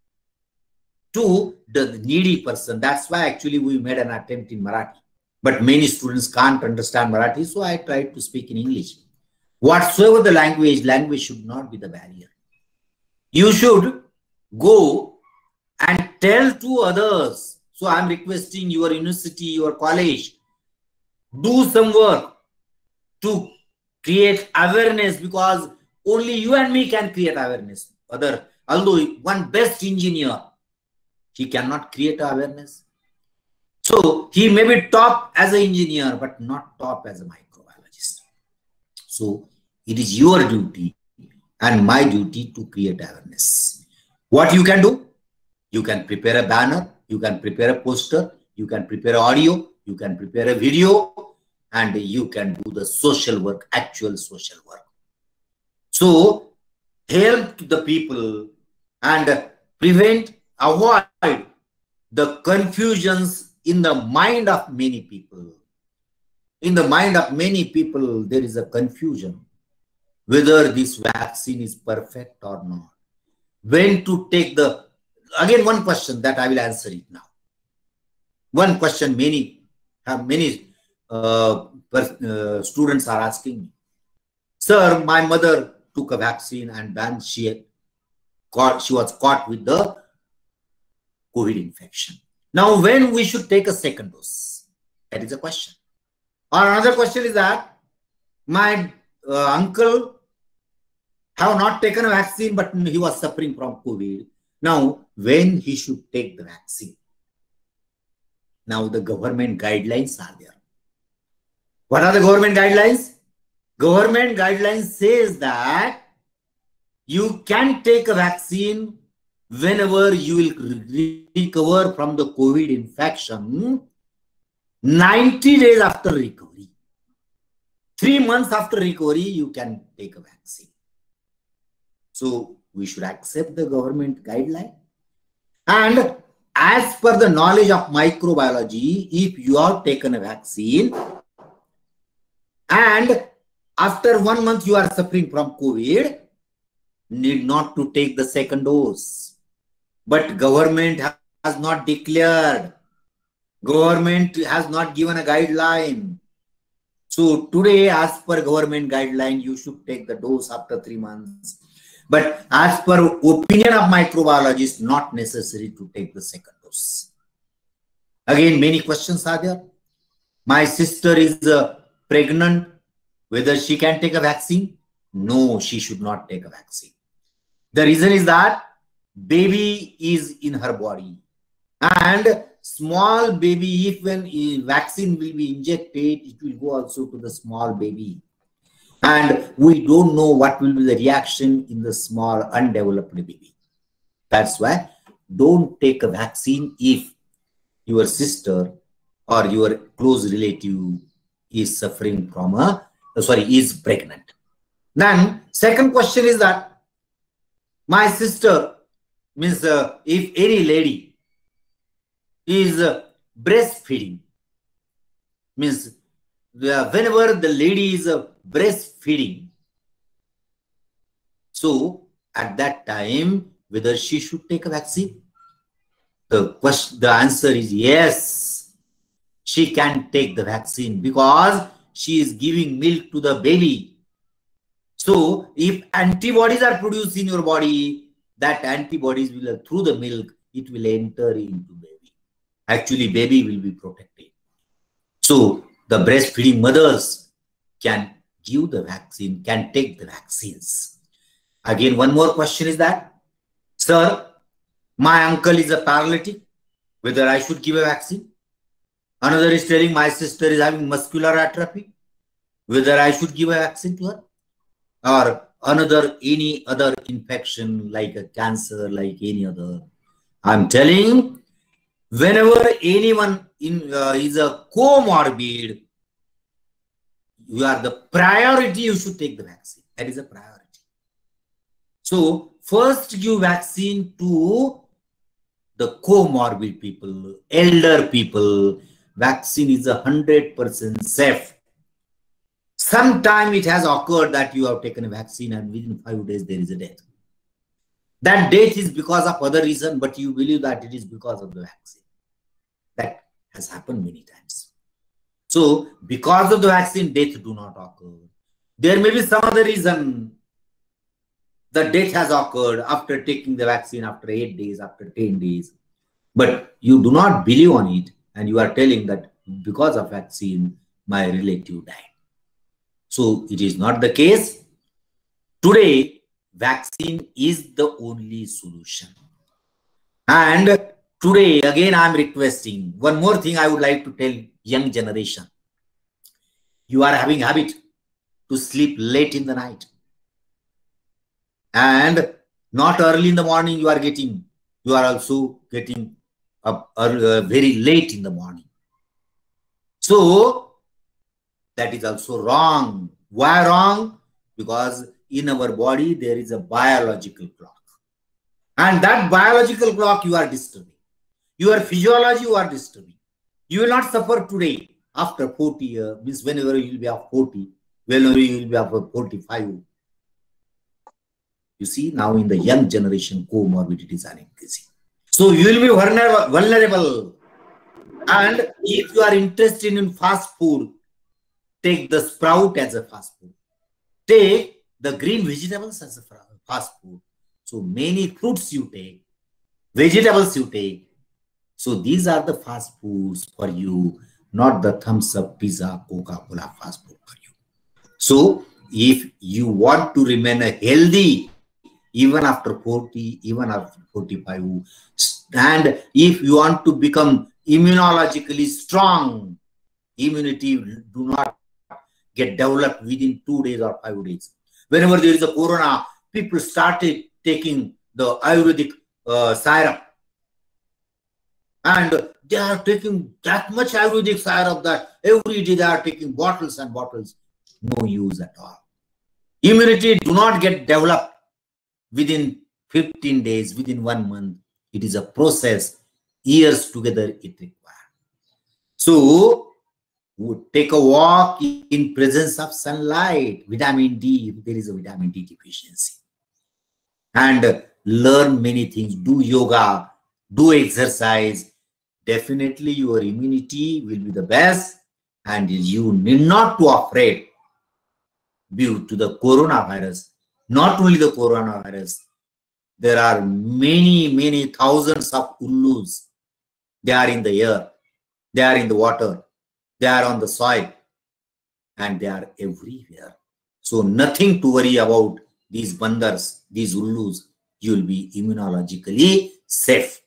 to the needy person. That's why actually we made an attempt in Marathi. But many students can't understand Marathi, so I tried to speak in English. Whatsoever the language, language should not be the barrier. You should go and tell to others. So I'm requesting your university, your college, do some work to create awareness because only you and me can create awareness. Other, although one best engineer, he cannot create awareness. So he may be top as an engineer, but not top as a microbiologist. So it is your duty and my duty to create awareness. What you can do? You can prepare a banner, you can prepare a poster, you can prepare audio, you can prepare a video, and you can do the social work, actual social work. So help the people and prevent, avoid the confusions in the mind of many people. In the mind of many people, there is a confusion whether this vaccine is perfect or not. When to take the, again one question that I will answer it now. One question many, have many uh, uh, students are asking me. Sir, my mother took a vaccine and then she, got, she was caught with the COVID infection. Now, when we should take a second dose? That is a question. Or another question is that my uh, uncle have not taken a vaccine, but he was suffering from COVID. Now, when he should take the vaccine? Now, the government guidelines are there. What are the government guidelines? Government guidelines says that you can take a vaccine whenever you will recover from the COVID infection, ninety days after recovery. Three months after recovery, you can take a vaccine. So we should accept the government guideline. And as per the knowledge of microbiology, if you have taken a vaccine and after one month you are suffering from COVID, need not to take the second dose. But government has not declared. Government has not given a guideline. So today, as per government guideline, you should take the dose after three months. But as per opinion of microbiologists, not necessary to take the second dose. Again, many questions are there. My sister is uh, pregnant. Whether she can take a vaccine? No, she should not take a vaccine. The reason is that baby is in her body. And small baby, if when vaccine will be injected, it will go also to the small baby. And we don't know what will be the reaction in the small undeveloped baby. That's why don't take a vaccine if your sister or your close relative is suffering from a, sorry, is pregnant. Then second question is that my sister, means uh, if any lady is uh, breastfeeding, means uh, whenever the lady is uh, breastfeeding, so at that time whether she should take a vaccine? The question, the answer is yes, she can take the vaccine because she is giving milk to the baby. So if antibodies are produced in your body, that antibodies will, through the milk, it will enter into baby. Actually, baby will be protected. So the breastfeeding mothers can give the vaccine, can take the vaccines. Again, one more question is that, sir, my uncle is a paralytic, whether I should give a vaccine? Another is telling my sister is having muscular atrophy, whether I should give a vaccine to her? Or another, any other infection like a cancer, like any other. I'm telling, whenever anyone in, uh, is a comorbid, you are the priority, you should take the vaccine. That is a priority. So first give vaccine to the comorbid people, elder people. Vaccine is a hundred percent safe. Sometime it has occurred that you have taken a vaccine and within five days there is a death. That death is because of other reason, but you believe that it is because of the vaccine. That has happened many times. So because of the vaccine, death do not occur. There may be some other reason the death has occurred after taking the vaccine, after eight days, after ten days. But you do not believe on it and you are telling that because of vaccine, my relative died. So it is not the case. Today, vaccine is the only solution. And today, again, I am requesting one more thing I would like to tell young generation. You are having habit to sleep late in the night. And not early in the morning you are getting, you are also getting up early, uh, very late in the morning. So that is also wrong. Why wrong? Because in our body there is a biological clock. And that biological clock you are disturbing. Your physiology you are disturbing. You will not suffer today. After forty years, means whenever you will be of forty, whenever you will be of forty-five. You see, now in the young generation, comorbidities are increasing. So you will be vulnerable, vulnerable. And if you are interested in fast food, take the sprout as a fast food. Take the green vegetables as a fast food. So many fruits you take, vegetables you take. So these are the fast foods for you, not the thumbs up, pizza, Coca-Cola fast food for you. So if you want to remain a healthy, even after forty, even after forty-five, and if you want to become immunologically strong, immunity do not get developed within two days or five days. Whenever there is a corona, people started taking the Ayurvedic uh, syrup. And they are taking that much Ayurvedic syrup that every day they are taking bottles and bottles. No use at all. Immunity do not get developed within fifteen days, within one month. It is a process, years together it requires. So, take a walk in presence of sunlight, vitamin D, if there is a vitamin D deficiency. And learn many things, do yoga, do exercise. Definitely your immunity will be the best and you need not to afraid due to the coronavirus. Not only the coronavirus, there are many, many thousands of ullus. They are in the air, they are in the water, they are on the soil, and they are everywhere. So nothing to worry about these bandars, these ullus. You will be immunologically safe.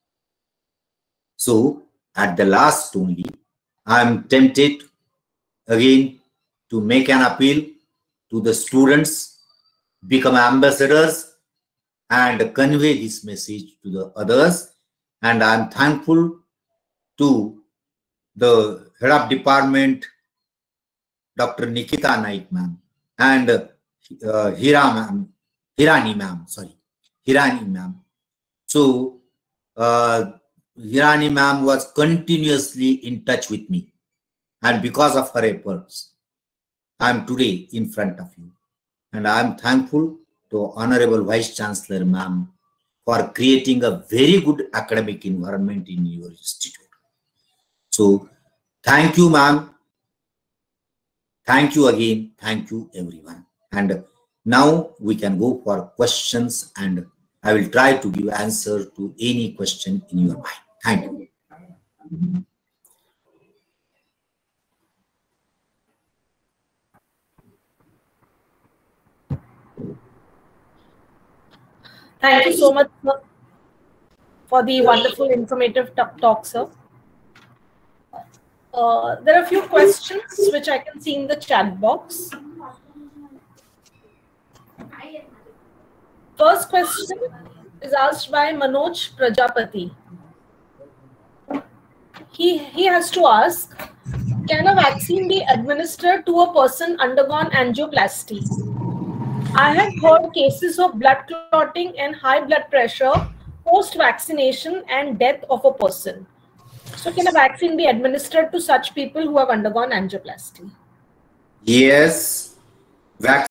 So at the last only, I am tempted again to make an appeal to the students, become ambassadors and convey this message to the others. And I am thankful to the head of department, Doctor Nikita Naik ma'am, and uh, Hira ma'am, Hirani ma'am, sorry, Hirani ma'am. So uh, Hirani ma'am was continuously in touch with me, and because of her efforts, I am today in front of you, and I am thankful to Honorable Vice Chancellor ma'am for creating a very good academic environment in your institute. So thank you, ma'am. Thank you again. Thank you, everyone. And now we can go for questions, and I will try to give answer to any question in your mind. Thank you. Thank you so much, sir, for the wonderful, informative talk, sir. Uh, there are a few questions which I can see in the chat box. First question is asked by Manoj Prajapati. He, he has to ask, can a vaccine be administered to a person undergone angioplasty? I have heard cases of blood clotting and high blood pressure post-vaccination and death of a person. So can a vaccine be administered to such people who have undergone angioplasty? Yes, vaccine